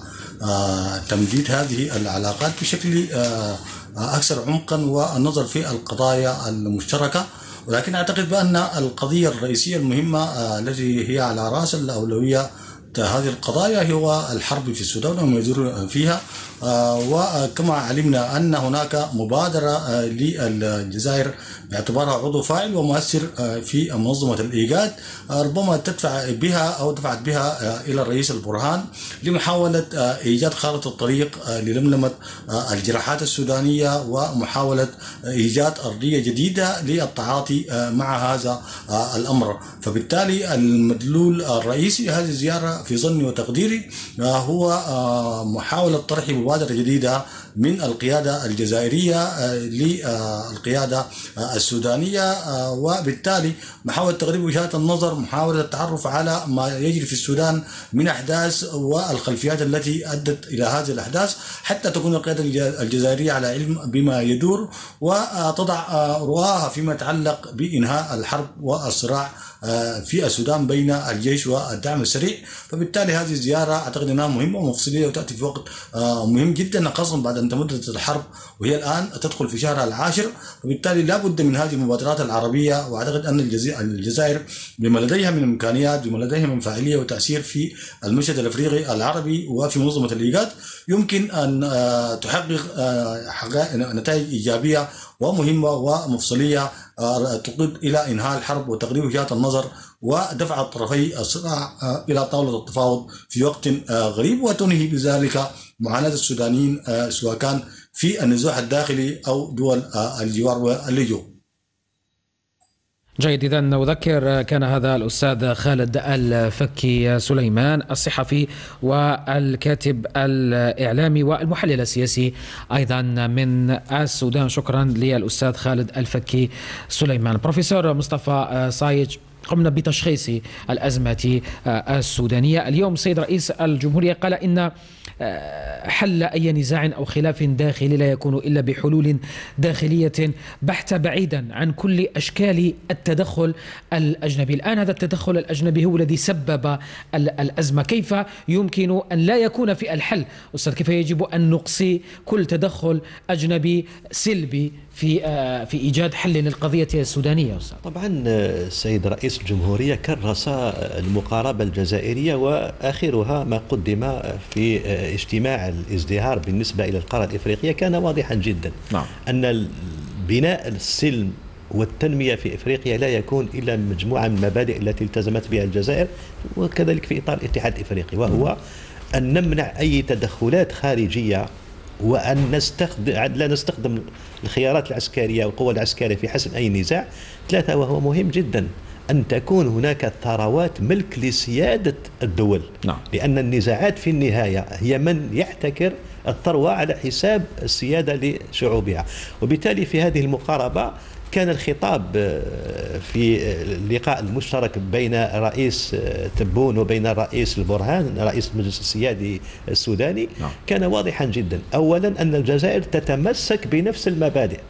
وتمديد هذه العلاقات بشكل أكثر عمقا والنظر في القضايا المشتركة. ولكن أعتقد بأن القضية الرئيسية المهمة التي هي على رأس الأولوية هذه القضايا هو الحرب في السودان وما يدور فيها. وكما علمنا أن هناك مبادرة للجزائر باعتبارها عضو فاعل ومؤثر في منظمة الإيجاد، ربما تدفع بها أو دفعت بها إلى الرئيس البرهان لمحاولة إيجاد خارطة الطريق للملمة الجراحات السودانية ومحاولة إيجاد أرضية جديدة للتعاطي مع هذا الأمر. فبالتالي المدلول الرئيسي لهذه الزيارة في ظني وتقديري هو محاولة طرح مبادرة جديدة من القيادة الجزائرية للقيادة السودانية، وبالتالي محاولة تقريب وجهات النظر، محاولة التعرف على ما يجري في السودان من أحداث والخلفيات التي أدت إلى هذه الأحداث، حتى تكون القيادة الجزائرية على علم بما يدور وتضع رؤاها فيما يتعلق بإنهاء الحرب والصراع في السودان بين الجيش والدعم السريع. فبالتالي هذه الزيارة أعتقد أنها مهمة ومفصلية وتأتي في وقت مهم جدا، خاصة بعد أن تمدت الحرب وهي الآن تدخل في شهرها العاشر. وبالتالي لا بد من هذه المبادرات العربية، وأعتقد أن الجزائر بما لديها من إمكانيات، بما لديها من فاعلية وتأثير في المشهد الأفريقي العربي وفي منظمة الإيجاد، يمكن أن تحقق نتائج إيجابية ومهمة ومفصلية تقود إلى إنهاء الحرب وتقريب وجهات النظر ودفع الطرفي الصراع إلى طاولة التفاوض في وقت غريب، وتنهي بذلك معاناة السودانيين سواء كان في النزوح الداخلي أو دول الجوار واللجوء. جيد، إذا نذكر كان هذا الأستاذ خالد الفكي سليمان الصحفي والكاتب الإعلامي والمحلل السياسي أيضا من السودان. شكرا للأستاذ خالد الفكي سليمان. بروفيسور مصطفى صايج، قمنا بتشخيص الأزمة السودانية. اليوم السيد رئيس الجمهورية قال إن حل أي نزاع أو خلاف داخلي لا يكون إلا بحلول داخلية بحتة بعيدا عن كل أشكال التدخل الأجنبي. الآن هذا التدخل الأجنبي هو الذي سبب الأزمة. كيف يمكن أن لا يكون في الحل أستاذ؟ كيف يجب أن نقصي كل تدخل أجنبي سلبي في إيجاد حل للقضية السودانية أستاذ؟ طبعا السيد رئيس الجمهورية كرس المقاربة الجزائرية، وآخرها ما قدم في اجتماع الازدهار بالنسبة إلى القارة الإفريقية كان واضحا جدا. نعم. أن بناء السلم والتنمية في إفريقيا لا يكون إلا مجموعة من المبادئ التي التزمت بها الجزائر، وكذلك في إطار الاتحاد الإفريقي، وهو أن نمنع أي تدخلات خارجية، وأن لا نستخدم الخيارات العسكرية والقوة العسكرية في حسم أي نزاع. ثلاثة، وهو مهم جدا، أن تكون هناك ثروات ملك لسيادة الدول. نعم. لأن النزاعات في النهاية هي من يحتكر الثروة على حساب السيادة لشعوبها. وبالتالي في هذه المقاربة كان الخطاب في اللقاء المشترك بين رئيس تبون وبين رئيس البرهان رئيس المجلس السيادي السوداني كان واضحا جدا. أولا أن الجزائر تتمسك بنفس المبادئ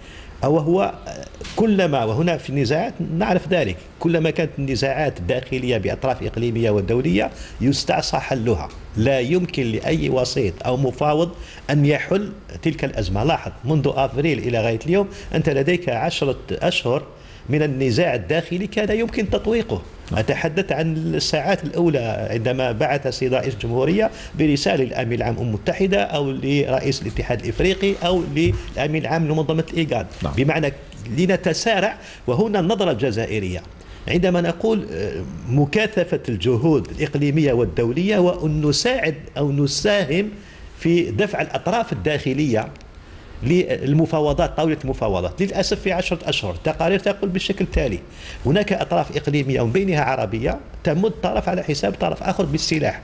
وهو كلما، وهنا في النزاعات نعرف ذلك، كلما كانت النزاعات الداخلية بأطراف إقليمية ودولية يستعصى حلها. لا يمكن لأي وسيط أو مفاوض أن يحل تلك الأزمة. لاحظ منذ أبريل إلى غاية اليوم أنت لديك 10 أشهر من النزاع الداخلي كان يمكن تطويقه. أتحدث عن الساعات الأولى عندما بعث السيد رئيس الجمهورية برسالة للأمين العام للأمم المتحدة أو لرئيس الاتحاد الإفريقي أو للأمين العام لمنظمة الإيغاد، بمعنى لنتسارع. وهنا النظرة الجزائرية عندما نقول مكاثفة الجهود الإقليمية والدولية وأن نساعد أو نساهم في دفع الأطراف الداخلية للمفاوضات، طاولة المفاوضات. للأسف في 10 أشهر تقارير تقول بالشكل التالي: هناك أطراف إقليمية ومن بينها عربية تمد طرف على حساب طرف آخر بالسلاح،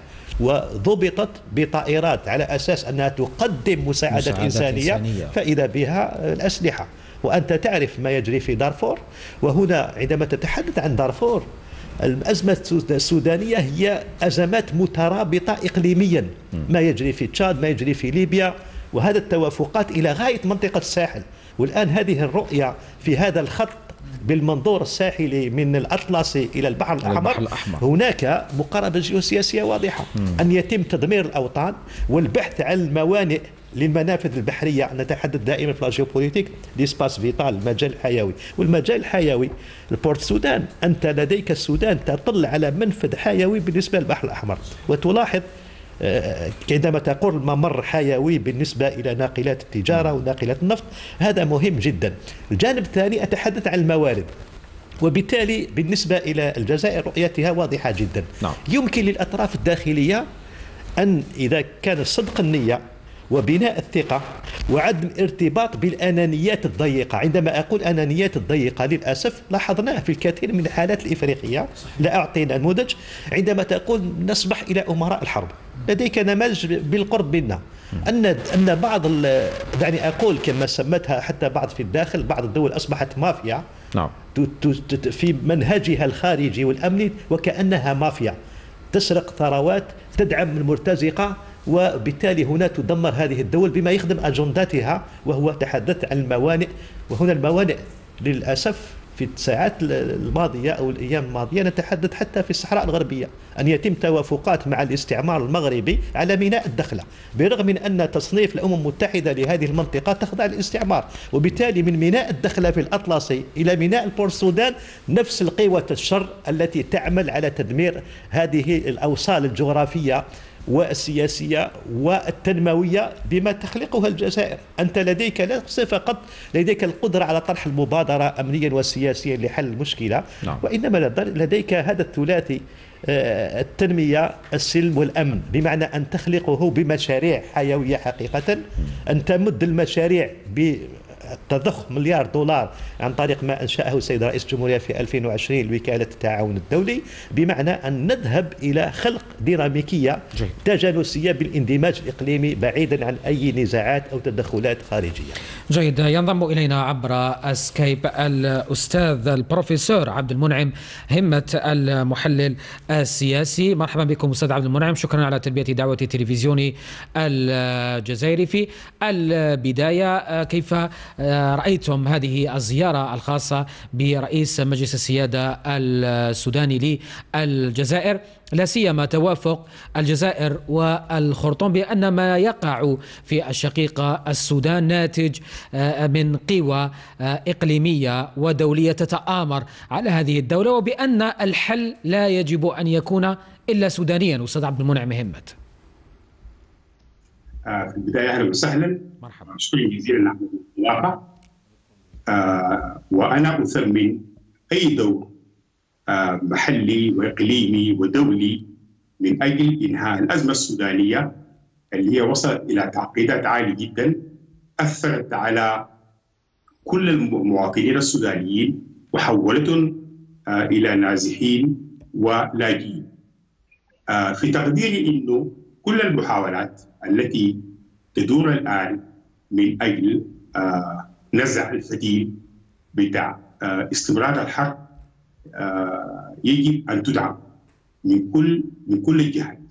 وضبطت بطائرات على أساس أنها تقدم مساعدة إنسانية، فإذا بها الأسلحة. وأنت تعرف ما يجري في دارفور. وهنا عندما تتحدث عن دارفور، الأزمة السودانية هي أزمات مترابطة إقليميا، ما يجري في تشاد، ما يجري في ليبيا، وهذا التوافقات إلى غاية منطقة الساحل. والآن هذه الرؤية في هذا الخط بالمنظور الساحلي من الأطلسي إلى البحر الأحمر، هناك مقاربة جيوسياسية واضحة، أن يتم تدمير الأوطان والبحث عن الموانئ للمنافذ البحرية. نتحدث دائما في الجيوبوليتيك لسباس فيتال، المجال الحيوي. والمجال الحيوي البورت السودان، أنت لديك السودان تطل على منفذ حيوي بالنسبة للبحر الأحمر. وتلاحظ عندما تقول ممر حيوي بالنسبة إلى ناقلات التجارة وناقلات النفط، هذا مهم جدا. الجانب الثاني أتحدث عن الموارد، وبالتالي بالنسبة إلى الجزائر رؤيتها واضحة جدا. يمكن للأطراف الداخلية أن إذا كان صدق النية وبناء الثقة وعدم الارتباط بالأنانيات الضيقة. عندما أقول أنانيات الضيقة للأسف لاحظناه في الكثير من الحالات الإفريقية. لا أعطي نموذج. عندما تقول نسبح إلى أمراء الحرب، لديك نماذج بالقرب منا أن بعض دعني أقول كما سمتها حتى بعض في الداخل، بعض الدول أصبحت مافيا في منهجها الخارجي والأمني، وكأنها مافيا تسرق ثروات، تدعم المرتزقة، وبالتالي هنا تدمر هذه الدول بما يخدم أجنداتها. وهو تحدث عن الموانئ، وهنا الموانئ للأسف في الساعات الماضية أو الأيام الماضية نتحدث حتى في الصحراء الغربية أن يتم توافقات مع الاستعمار المغربي على ميناء الدخلة، برغم من أن تصنيف الأمم المتحدة لهذه المنطقة تخضع للاستعمار. وبالتالي من ميناء الدخلة في الأطلسي إلى ميناء البورت السودان نفس القوة الشر التي تعمل على تدمير هذه الأوصال الجغرافية والسياسية والتنموية بما تخلقها الجزائر. أنت لديك ليس فقط لديك القدرة على طرح المبادرة أمنيا وسياسيا لحل المشكلة، وإنما لديك هذا الثلاثي: التنمية، السلم والأمن، بمعنى أن تخلقه بمشاريع حيوية حقيقة، أن تمد المشاريع تضخ مليار دولار عن طريق ما أنشأه السيد رئيس الجمهورية في 2020 لوكالة التعاون الدولي، بمعنى أن نذهب إلى خلق ديناميكية تجانسية بالاندماج الإقليمي بعيدا عن أي نزاعات أو تدخلات خارجية. جيد. ينضم إلينا عبر سكايب الأستاذ البروفيسور عبد المنعم همة المحلل السياسي. مرحبا بكم أستاذ عبد المنعم، شكرا على تلبية دعوة التلفزيون الجزائري. في البداية، كيف رأيتم هذه الزيارة الخاصة برئيس مجلس السيادة السوداني للجزائر، لا سيما توافق الجزائر والخرطوم بأن ما يقع في الشقيقة السودان ناتج من قوى إقليمية ودولية تتآمر على هذه الدولة، وبأن الحل لا يجب أن يكون إلا سودانيا؟ أستاذ عبد المنعم همة. في البداية أهلا وسهلا، مرحبا، شكرا جزيلا على الاستضافة. وأنا أثمن أي دور محلي وإقليمي ودولي من أجل إنهاء الأزمة السودانية اللي هي وصلت إلى تعقيدات عالية جدا، أثرت على كل المواطنين السودانيين وحولتهم إلى نازحين ولاجئين. في تقديري إنه كل المحاولات التي تدور الآن من أجل نزع الفتيل بتاع استمرار الحرب يجب أن تدعم من كل الجهات،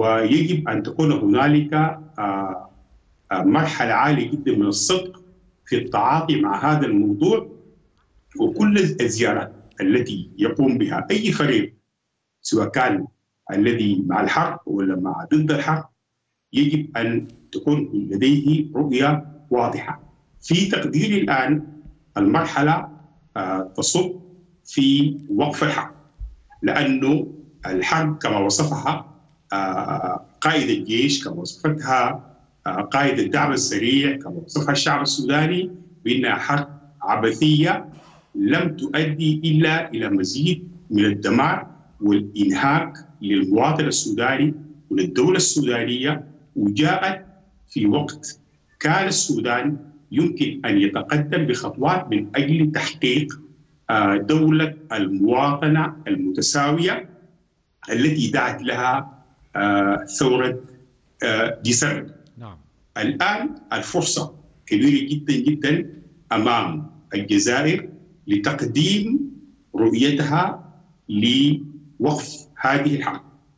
ويجب أن تكون هنالك مرحلة عالية جدا من الصدق في التعاطي مع هذا الموضوع، وكل الزيارات التي يقوم بها أي فريق سواء كان الذي مع الحرب ولا مع ضد الحرب يجب أن تكون لديه رؤية واضحة. في تقديري الآن المرحلة تصب في وقف الحرب، لأنه الحرب كما وصفها قائد الجيش، كما وصفتها قائد الدعم السريع، كما وصفها الشعب السوداني بأنها حرب عبثية لم تؤدي إلا إلى مزيد من الدمار والإنهاك للمواطن السوداني وللدولة السودانية، وجاءت في وقت كان السودان يمكن أن يتقدم بخطوات من أجل تحقيق دولة المواطنة المتساوية التي دعت لها ثورة ديسمبر. نعم. الآن الفرصة كبيرة جدا جدا أمام الجزائر لتقديم رؤيتها لوقف هذه الحرب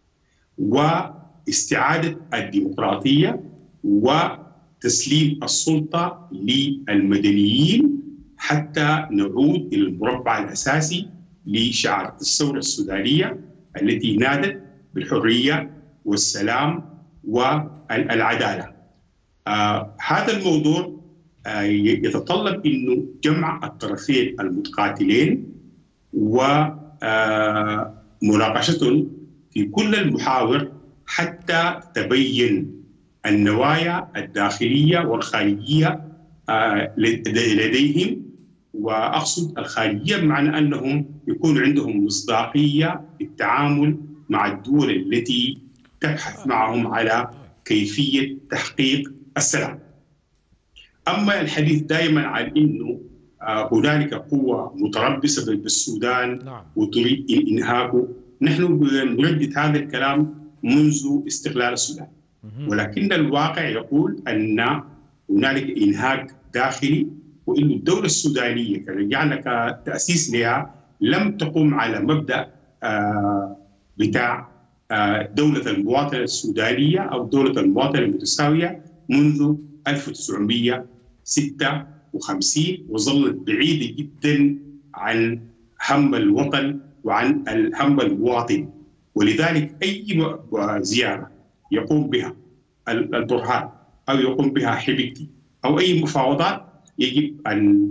واستعادة الديمقراطية وتسليم السلطة للمدنيين حتى نعود إلى المربع الأساسي لشعارة الثورة السودانية التي نادت بالحرية والسلام والعدالة. هذا الموضوع يتطلب أنه جمع الطرفين المتقاتلين ومناقشتهم في كل المحاور حتى تبين النوايا الداخلية والخارجية لديهم، وأقصد الخارجية بمعنى أنهم يكون عندهم مصداقية في التعامل مع الدول التي تبحث معهم على كيفية تحقيق السلام. أما الحديث دائما عن أنه هنالك قوة متربصة بالسودان وتريد إنهاكه، نحن نردد هذا الكلام منذ استقلال السودان، ولكن الواقع يقول أن هنالك إنهاك داخلي، وأن الدولة السودانية كرجعنا كتأسيس لها لم تقم على مبدأ بتاع دولة المواطنة السودانية أو دولة المواطنة المتساوية منذ 1956، وظلت بعيدة جدا عن هم الوطن وعن هم المواطن. ولذلك أي زيارة يقوم بها البرهان أو يقوم بها حبيبتي أو أي مفاوضات يجب أن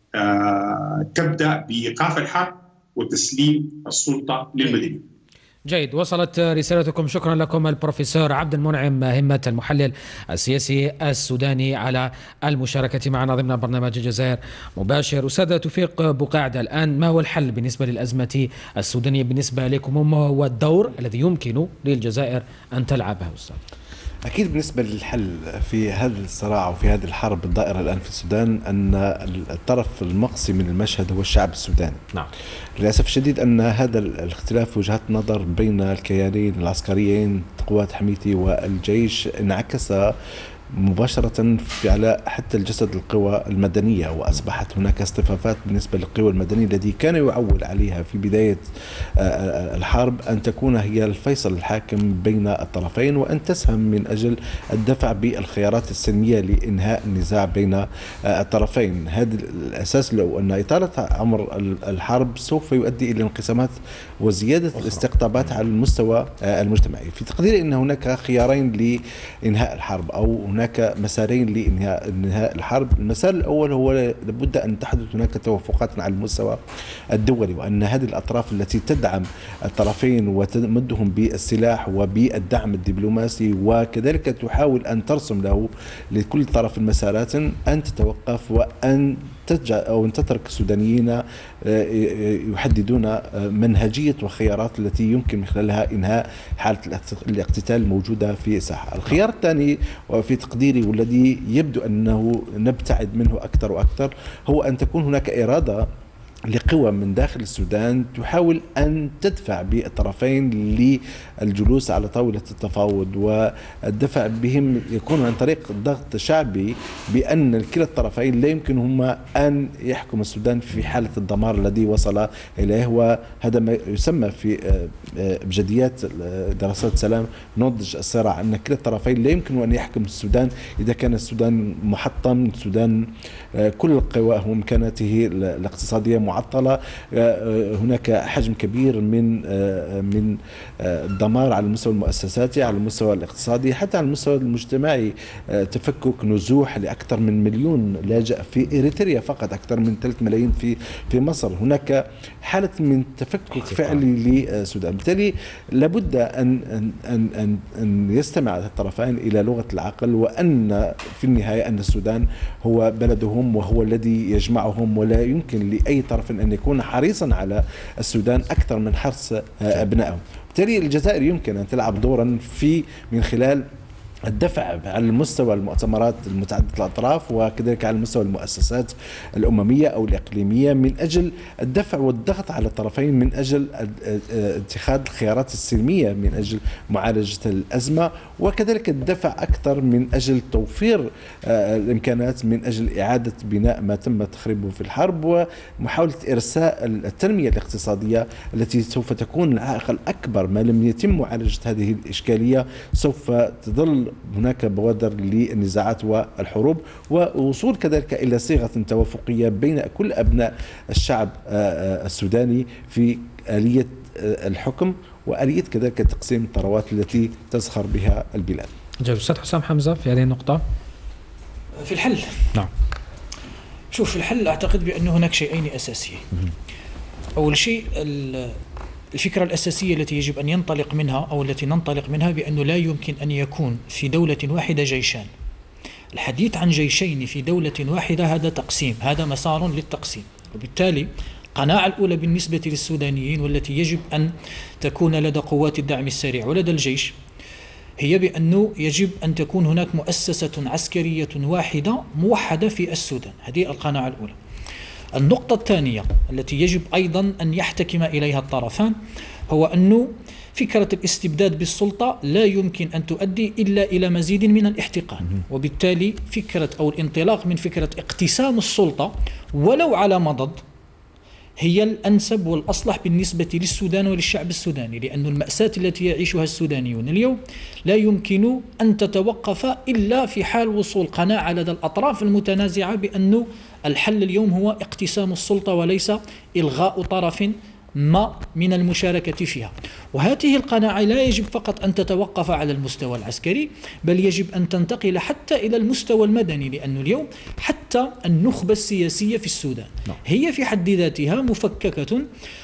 تبدأ بإيقاف الحرب وتسليم السلطة للمدنيين. جيد، وصلت رسالتكم. شكرا لكم البروفيسور عبد المنعم همة المحلل السياسي السوداني على المشاركة معنا ضمن برنامج الجزائر مباشر. أستاذ توفيق بقاعدة، الآن ما هو الحل بالنسبة للأزمة السودانية بالنسبة لكم، وما هو الدور الذي يمكن للجزائر أن تلعبه أستاذ؟ أكيد بالنسبة للحل في هذا الصراع وفي هذه الحرب الدائرة الآن في السودان أن الطرف المقصي من المشهد هو الشعب السوداني. نعم. للأسف الشديد أن هذا الاختلاف وجهات نظر بين الكيانين العسكريين قوات حميتي والجيش انعكس مباشرة على حتى الجسد القوى المدنية، وأصبحت هناك اصطفافات بالنسبة للقوى المدنية التي كان يعول عليها في بداية الحرب أن تكون هي الفيصل الحاكم بين الطرفين، وأن تسهم من أجل الدفع بالخيارات السلمية لإنهاء النزاع بين الطرفين. هذا الأساس، لو أن إطالة عمر الحرب سوف يؤدي إلى انقسامات وزيادة الاستقطابات على المستوى المجتمعي. في تقديري أن هناك خيارين لإنهاء الحرب أو هناك مسارين لإنهاء الحرب. المسار الأول هو لابد أن تحدث هناك توافقات على المستوى الدولي، وأن هذه الأطراف التي تدعم الطرفين وتمدهم بالسلاح وبالدعم الدبلوماسي وكذلك تحاول أن ترسم له لكل طرف المسارات أن تتوقف وأن أو أن تترك السودانيين يحددون منهجية وخيارات التي يمكن من خلالها إنهاء حالة الاقتتال الموجودة في الساحة. الخيار الثاني وفي تقديري والذي يبدو أنه نبتعد منه أكثر وأكثر هو أن تكون هناك إرادة لقوى من داخل السودان تحاول أن تدفع بالطرفين للجلوس على طاولة التفاوض، والدفع بهم يكون عن طريق ضغط شعبي بأن كلا الطرفين لا يمكنهما أن يحكم السودان في حالة الدمار الذي وصل إليه. وهذا ما يسمى في بجديات دراسات السلام نضج الصراع، أن كلا الطرفين لا يمكن أن يحكم السودان إذا كان السودان محطم، السودان كل القوى وإمكاناته الاقتصادية معطلة، هناك حجم كبير من الدمار على المستوى المؤسساتي، على المستوى الاقتصادي، حتى على المستوى المجتمعي. تفكك نزوح لأكثر من 1,000,000 لاجئ في إريتريا فقط، أكثر من 3 ملايين في مصر. هناك حالة من تفكك فعلي للسودان. بالتالي لابد أن يستمع الطرفين إلى لغة العقل، وأن في النهاية أن السودان هو بلدهم وهو الذي يجمعهم، ولا يمكن لأي طرف أن يكون حريصا على السودان أكثر من حرص أبنائهم. بالتالي الجزائر يمكن أن تلعب دورا من خلال الدفع على المستوى المؤتمرات المتعددة الأطراف، وكذلك على مستوى المؤسسات الأممية أو الإقليمية، من أجل الدفع والضغط على الطرفين من أجل اتخاذ الخيارات السلمية من أجل معالجة الأزمة، وكذلك الدفع أكثر من أجل توفير الإمكانات من أجل إعادة بناء ما تم تخريبه في الحرب، ومحاولة إرساء التنمية الاقتصادية التي سوف تكون العائق الأكبر. ما لم يتم معالجة هذه الإشكالية سوف تظل هناك بوادر للنزاعات والحروب، ووصول كذلك إلى صيغة توافقية بين كل أبناء الشعب السوداني في آلية الحكم وآلية كذلك تقسيم الثروات التي تزخر بها البلاد. جيد. أستاذ حسام حمزة في هذه النقطة في الحل. نعم. شوف، في الحل أعتقد بأن هناك شيئين أساسيين. أول شيء الفكرة الأساسية التي يجب أن ينطلق منها أو التي ننطلق منها بأنه لا يمكن أن يكون في دولة واحدة جيشان. الحديث عن جيشين في دولة واحدة هذا تقسيم، هذا مسار للتقسيم. وبالتالي القناعة الأولى بالنسبة للسودانيين والتي يجب أن تكون لدى قوات الدعم السريع ولدى الجيش هي بأنه يجب أن تكون هناك مؤسسة عسكرية واحدة موحدة في السودان. هذه القناعة الأولى. النقطة الثانية التي يجب أيضا أن يحتكم إليها الطرفان هو أنه فكرة الاستبداد بالسلطة لا يمكن أن تؤدي إلا إلى مزيد من الاحتقان، وبالتالي فكرة أو الانطلاق من فكرة اقتسام السلطة ولو على مضض هي الأنسب والأصلح بالنسبة للسودان وللشعب السوداني، لأن المأساة التي يعيشها السودانيون اليوم لا يمكن أن تتوقف إلا في حال وصول قناعة لدى الأطراف المتنازعة بأن الحل اليوم هو اقتسام السلطة وليس إلغاء طرف ما من المشاركة فيها. وهذه القناعة لا يجب فقط أن تتوقف على المستوى العسكري، بل يجب أن تنتقل حتى إلى المستوى المدني، لأن اليوم حتى النخبة السياسية في السودان هي في حد ذاتها مفككة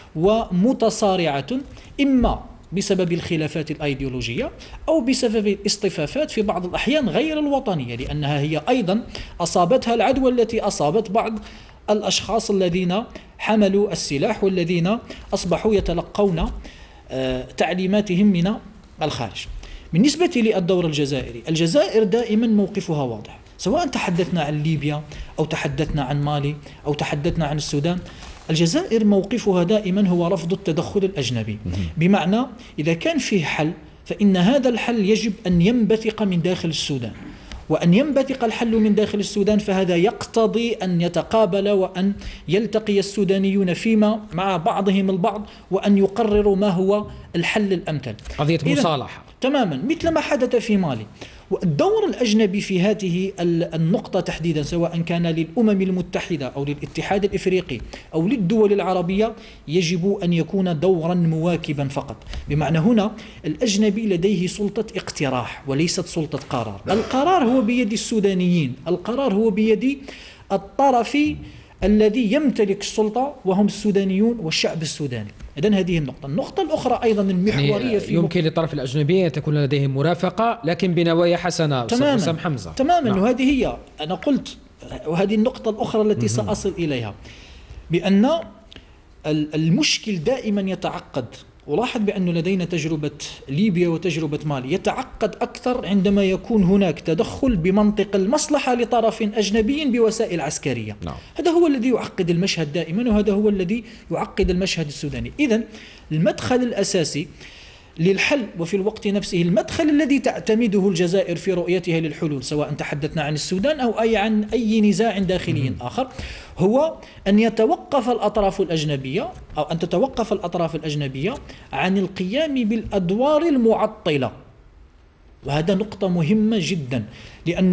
ومتصارعة، إما بسبب الخلافات الأيديولوجية أو بسبب الاصطفافات في بعض الأحيان غير الوطنية، لأنها هي أيضا أصابتها العدوى التي أصابت بعض الأشخاص الذين حملوا السلاح والذين أصبحوا يتلقون تعليماتهم من الخارج. بالنسبة للدور الجزائري، الجزائر دائما موقفها واضح، سواء تحدثنا عن ليبيا أو تحدثنا عن مالي أو تحدثنا عن السودان. الجزائر موقفها دائما هو رفض التدخل الأجنبي، بمعنى إذا كان فيه حل فإن هذا الحل يجب أن ينبثق من داخل السودان، وأن ينبثق الحل من داخل السودان فهذا يقتضي أن يتقابل وأن يلتقي السودانيون فيما مع بعضهم البعض وأن يقرروا ما هو الحل الأمثل. قضية مصالحة تماما مثل ما حدث في مالي. والدور الأجنبي في هذه النقطة تحديدا، سواء كان للأمم المتحدة أو للاتحاد الإفريقي أو للدول العربية، يجب أن يكون دورا مواكبا فقط. بمعنى هنا الأجنبي لديه سلطة اقتراح وليست سلطة قرار. القرار هو بيد السودانيين، القرار هو بيد الطرف الذي يمتلك السلطة وهم السودانيون والشعب السوداني. إذن هذه النقطة الأخرى أيضا المحورية في يمكن للطرف الأجنبي أن تكون لديهم مرافقة لكن بنوايا حسنة. تماما حسام حمزة. تماما. نعم. وهذه هي أنا قلت، وهذه النقطة الأخرى التي سأصل إليها، بأن المشكل دائما يتعقد ألاحظ بأن لدينا تجربة ليبيا وتجربة مالي يتعقد أكثر عندما يكون هناك تدخل بمنطق المصلحة لطرف أجنبي بوسائل عسكرية. هذا هو الذي يعقد المشهد دائما، وهذا هو الذي يعقد المشهد السوداني. إذن المدخل الأساسي للحل وفي الوقت نفسه المدخل الذي تعتمده الجزائر في رؤيتها للحلول، سواء تحدثنا عن السودان أو عن أي نزاع داخلي آخر، هو أن يتوقف الأطراف الأجنبية أو أن تتوقف الأطراف الأجنبية عن القيام بالأدوار المعطلة. وهذا نقطة مهمة جدا، لأن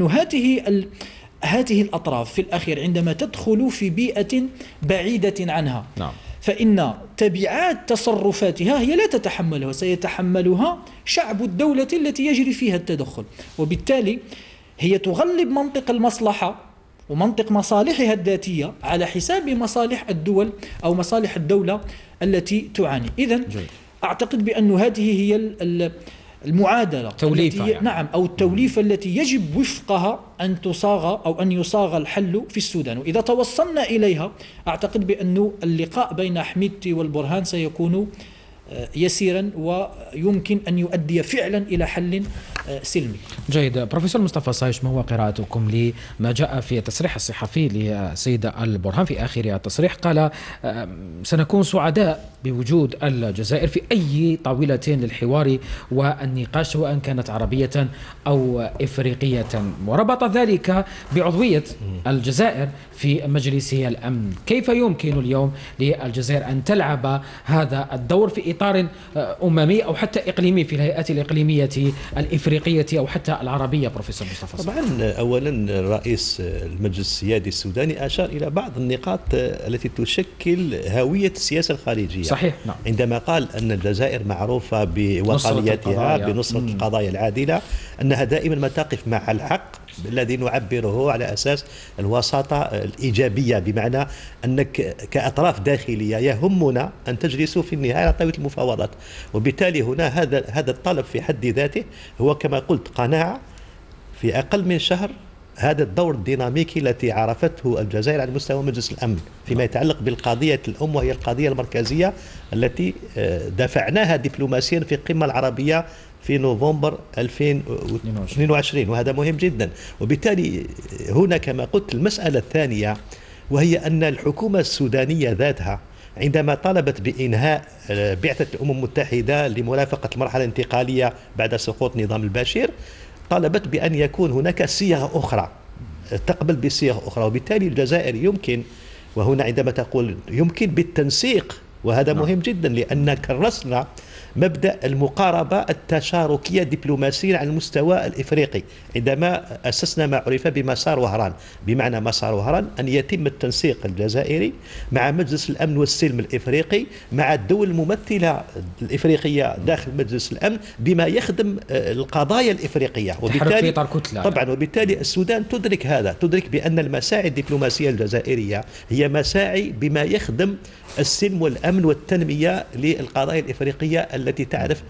هذه الأطراف في الأخير عندما تدخل في بيئة بعيدة عنها فإن تبعات تصرفاتها هي لا تتحملها، سيتحملها شعب الدولة التي يجري فيها التدخل، وبالتالي هي تغلب منطق المصلحة ومنطق مصالحها الذاتية على حساب مصالح الدول أو مصالح الدولة التي تعاني. إذن أعتقد بأن هذه هي المعادلة توليفة يعني. نعم، أو التوليفة التي يجب وفقها أن تصاغ أو أن يصاغ الحل في السودان. وإذا توصلنا إليها أعتقد بأن اللقاء بين حميدتي والبرهان سيكون يسيرا ويمكن أن يؤدي فعلا إلى حل سلمي. جيد. بروفيسور مصطفى صايش، ما هو قراءتكم لما جاء في التصريح الصحفي لسيد البرهان؟ في آخر التصريح قال سنكون سعداء بوجود الجزائر في أي طاولة للحوار والنقاش سواء كانت عربية أو إفريقية، وربط ذلك بعضوية الجزائر في مجلس الأمن. كيف يمكن اليوم للجزائر أن تلعب هذا الدور في إطار أممي أو حتى إقليمي في الهيئات الإقليمية الإفريقية أو حتى العربية؟ بروفيسور مصطفى. طبعا أولا رئيس المجلس السيادي السوداني أشار إلى بعض النقاط التي تشكل هوية السياسة الخارجية. صحيح. نعم. عندما قال أن الجزائر معروفة بوطنيتها بنصرة القضايا العادلة، أنها دائما ما تقف مع الحق الذي نعبره على أساس الوساطة الإيجابية، بمعنى أنك كأطراف داخلية يهمنا أن تجلسوا في النهاية على طاولة المفاوضات. وبالتالي هنا هذا الطلب في حد ذاته هو كما قلت قناعة في أقل من شهر هذا الدور الديناميكي التي عرفته الجزائر على مستوى مجلس الأمن فيما يتعلق بالقضية الأم، وهي القضية المركزية التي دفعناها دبلوماسيا في القمة العربية في نوفمبر 2022، وهذا مهم جدا. وبالتالي هنا كما قلت المسألة الثانية وهي أن الحكومة السودانية ذاتها عندما طلبت بإنهاء بعثة الأمم المتحدة لمرافقة المرحلة الانتقالية بعد سقوط نظام البشير، طلبت بأن يكون هناك صيغ أخرى تقبل بصيغ أخرى. وبالتالي الجزائر يمكن، وهنا عندما تقول يمكن بالتنسيق، وهذا مهم جدا لأن كرسنا مبدأ المقاربة التشاركية دبلوماسيا على المستوى الإفريقي عندما أسسنا ما عرف بمسار وهران. بمعنى مسار وهران أن يتم التنسيق الجزائري مع مجلس الأمن والسلم الإفريقي مع الدول الممثلة الإفريقية داخل مجلس الأمن بما يخدم القضايا الإفريقية. وبالتالي طبعا وبالتالي السودان تدرك هذا، تدرك بأن المساعي الدبلوماسية الجزائرية هي مساعي بما يخدم السلم والأمن والتنمية للقضايا الإفريقية التي تعرف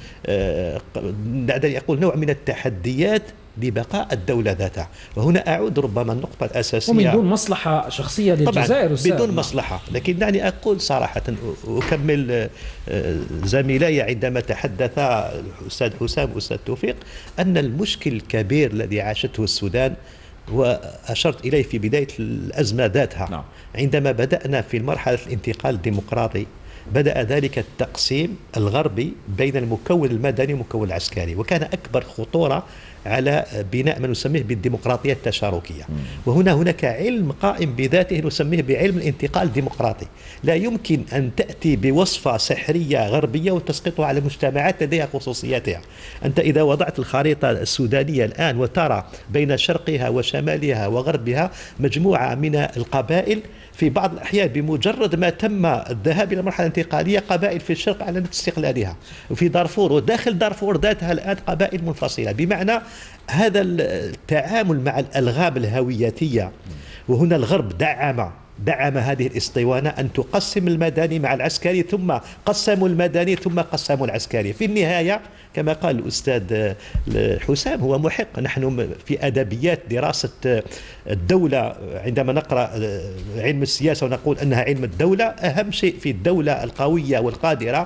دعني أقول نوع من التحديات لبقاء الدولة ذاتها. وهنا أعود ربما النقطة الأساسية، ومن دون مصلحة شخصية للجزائر بدون مصلحة، لكن دعني أقول صراحة أكمل زميلاي عندما تحدث الأستاذ حسام والأستاذ توفيق أن المشكل الكبير الذي عاشته السودان وأشرت إليه في بداية الأزمة ذاتها عندما بدأنا في مرحلة الانتقال الديمقراطي، بدأ ذلك التقسيم الغربي بين المكون المدني والمكون العسكري، وكان أكبر خطورة على بناء ما نسميه بالديمقراطية التشاركية. وهنا هناك علم قائم بذاته نسميه بعلم الانتقال الديمقراطي. لا يمكن أن تأتي بوصفة سحرية غربية وتسقطها على مجتمعات لديها خصوصياتها. أنت إذا وضعت الخريطة السودانية الآن وترى بين شرقها وشمالها وغربها مجموعة من القبائل، في بعض الأحيان بمجرد ما تم الذهاب إلى مرحلة انتقالية قبائل في الشرق أعلنت استقلالها، وفي دارفور وداخل دارفور ذاتها الآن قبائل منفصلة. بمعنى هذا التعامل مع الألغام الهوياتية، وهنا الغرب دعم هذه الاسطوانة أن تقسم المدني مع العسكري، ثم قسموا المدني ثم قسموا العسكري. في النهاية كما قال الأستاذ حسام هو محق، نحن في أدبيات دراسة الدولة عندما نقرأ علم السياسة ونقول أنها علم الدولة، أهم شيء في الدولة القوية والقادرة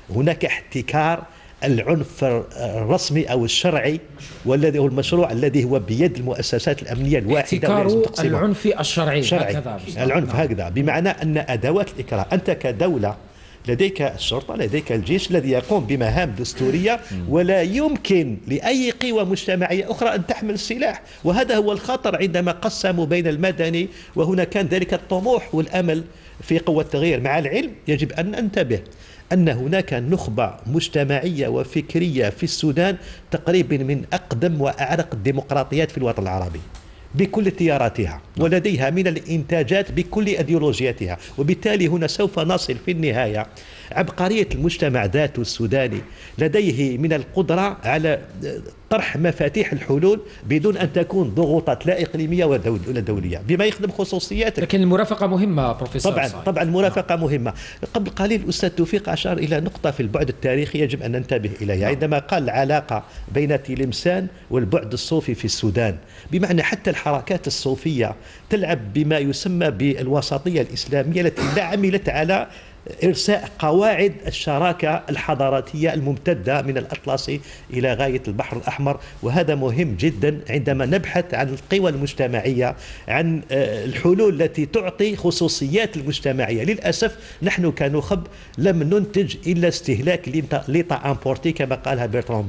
هناك احتكار العنف الرسمي أو الشرعي، والذي هو المشروع الذي هو بيد المؤسسات الأمنية الواحدة. احتكار العنف الشرعي هكذا العنف هكذا، بمعنى أن أدوات الإكراه، أنت كدولة لديك الشرطة، لديك الجيش الذي يقوم بمهام دستورية، ولا يمكن لأي قوى مجتمعية أخرى أن تحمل السلاح. وهذا هو الخطر عندما قسموا بين المدني، وهنا كان ذلك الطموح والأمل في قوة التغيير. مع العلم يجب أن ننتبه أن هناك نخبة مجتمعية وفكرية في السودان تقريبا من أقدم وأعرق الديمقراطيات في الوطن العربي بكل تياراتها، ولديها من الإنتاجات بكل أيديولوجياتها. وبالتالي هنا سوف نصل في النهاية عبقرية المجتمع ذاته السوداني، لديه من القدرة على طرح مفاتيح الحلول بدون أن تكون ضغوطات لا إقليمية ولا دولية، بما يخدم خصوصيات. لكن المرافقة مهمة بروفيسور. طبعا المرافقة مهمة. قبل قليل الأستاذ توفيق أشار إلى نقطة في البعد التاريخي يجب أن ننتبه إليها عندما قال العلاقة بين تلمسان والبعد الصوفي في السودان، بمعنى حتى الحركات الصوفية تلعب بما يسمى بالوسطية الإسلامية التي عملت على إرساء قواعد الشراكة الحضاراتية الممتدة من الأطلسي إلى غاية البحر الأحمر. وهذا مهم جدا عندما نبحث عن القوى المجتمعية، عن الحلول التي تعطي خصوصيات المجتمعية. للأسف نحن كنخب لم ننتج إلا استهلاك ليطا أمبورتي كما قالها بيرتران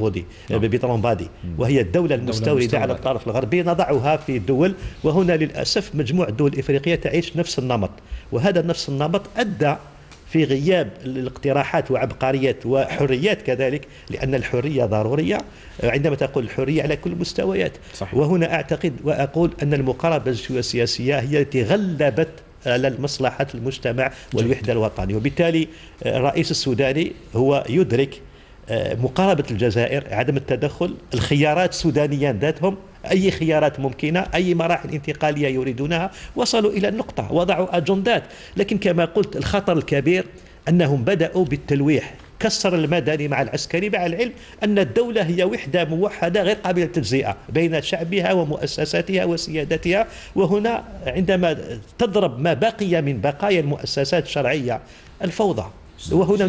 بادي، وهي الدولة المستوردة على الطرف الغربي نضعها في الدول. وهنا للأسف مجموعة الدول الإفريقية تعيش نفس النمط، وهذا نفس النمط أدى في غياب الاقتراحات وعبقرية وحريات كذلك، لأن الحرية ضرورية عندما تقول الحرية على كل المستويات. صحيح. وهنا أعتقد وأقول أن المقاربة السياسية هي التي غلبت على مصلحة المجتمع والوحدة الوطنية. وبالتالي الرئيس السوداني هو يدرك مقاربة الجزائر، عدم التدخل، الخيارات السودانيين ذاتهم، أي خيارات ممكنة، أي مراحل انتقالية يريدونها. وصلوا إلى النقطة، وضعوا أجندات. لكن كما قلت الخطر الكبير أنهم بدأوا بالتلويح، كسر المدني مع العسكري، مع العلم أن الدولة هي وحدة موحدة غير قابلة للتجزئة بين شعبها ومؤسساتها وسيادتها. وهنا عندما تضرب ما بقي من بقايا المؤسسات الشرعية الفوضى، وهنا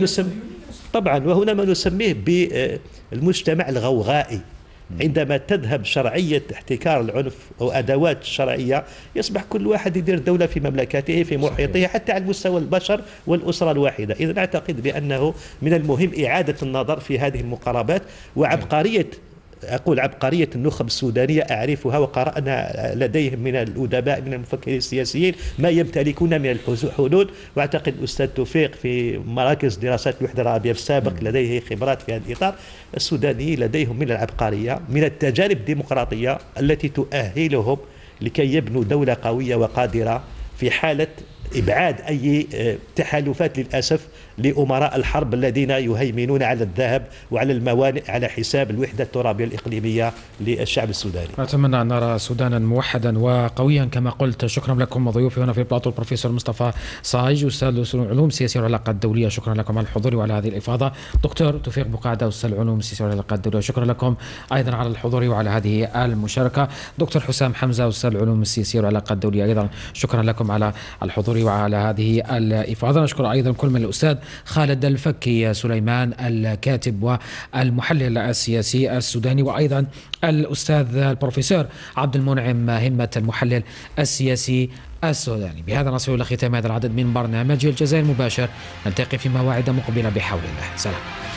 ما نسميه بالمجتمع الغوغائي. عندما تذهب شرعية احتكار العنف أو أدوات الشرعية، يصبح كل واحد يدير دولة في مملكته في محيطه، حتى على مستوى البشر والأسرة الواحدة. إذن أعتقد بأنه من المهم إعادة النظر في هذه المقاربات. وعبقرية عبقرية النخب السودانية أعرفها وقرأنا لديهم من الأدباء من المفكرين السياسيين ما يمتلكون من الحلول. وأعتقد الأستاذ توفيق في مراكز دراسات الوحدة العربية في السابق لديه خبرات في هذا الإطار. السودانيين لديهم من العبقرية، من التجارب الديمقراطية التي تؤهلهم لكي يبنوا دولة قوية وقادرة في حالة إبعاد أي تحالفات للأسف لأمراء الحرب الذين يهيمنون على الذهب وعلى الموانئ على حساب الوحدة الترابية الإقليمية للشعب السوداني. أتمنى أن نرى سودانا موحدا وقويا كما قلت. شكرا لكم ضيوفي هنا في بلاطو البروفيسور مصطفى صايج أستاذ العلوم السياسية والعلاقات الدولية، شكرا لكم على الحضور وعلى هذه الإفاضة. دكتور توفيق بقعدة أستاذ العلوم السياسية والعلاقات الدولية، شكرا لكم أيضا على الحضور وعلى هذه المشاركة. دكتور حسام حمزة أستاذ العلوم السياسية والعلاقات الدولية، أيضا شكرا لكم على الحضور وعلى هذه الإفاضة. نشكر أيضا كل من الأستاذ خالد الفكي سليمان الكاتب والمحلل السياسي السوداني، وأيضا الأستاذ البروفيسور عبد المنعم همة المحلل السياسي السوداني. بهذا نصل إلى ختام هذا العدد من برنامج الجزائر مباشر، نلتقي في مواعيد مقبلة بحول الله. سلام.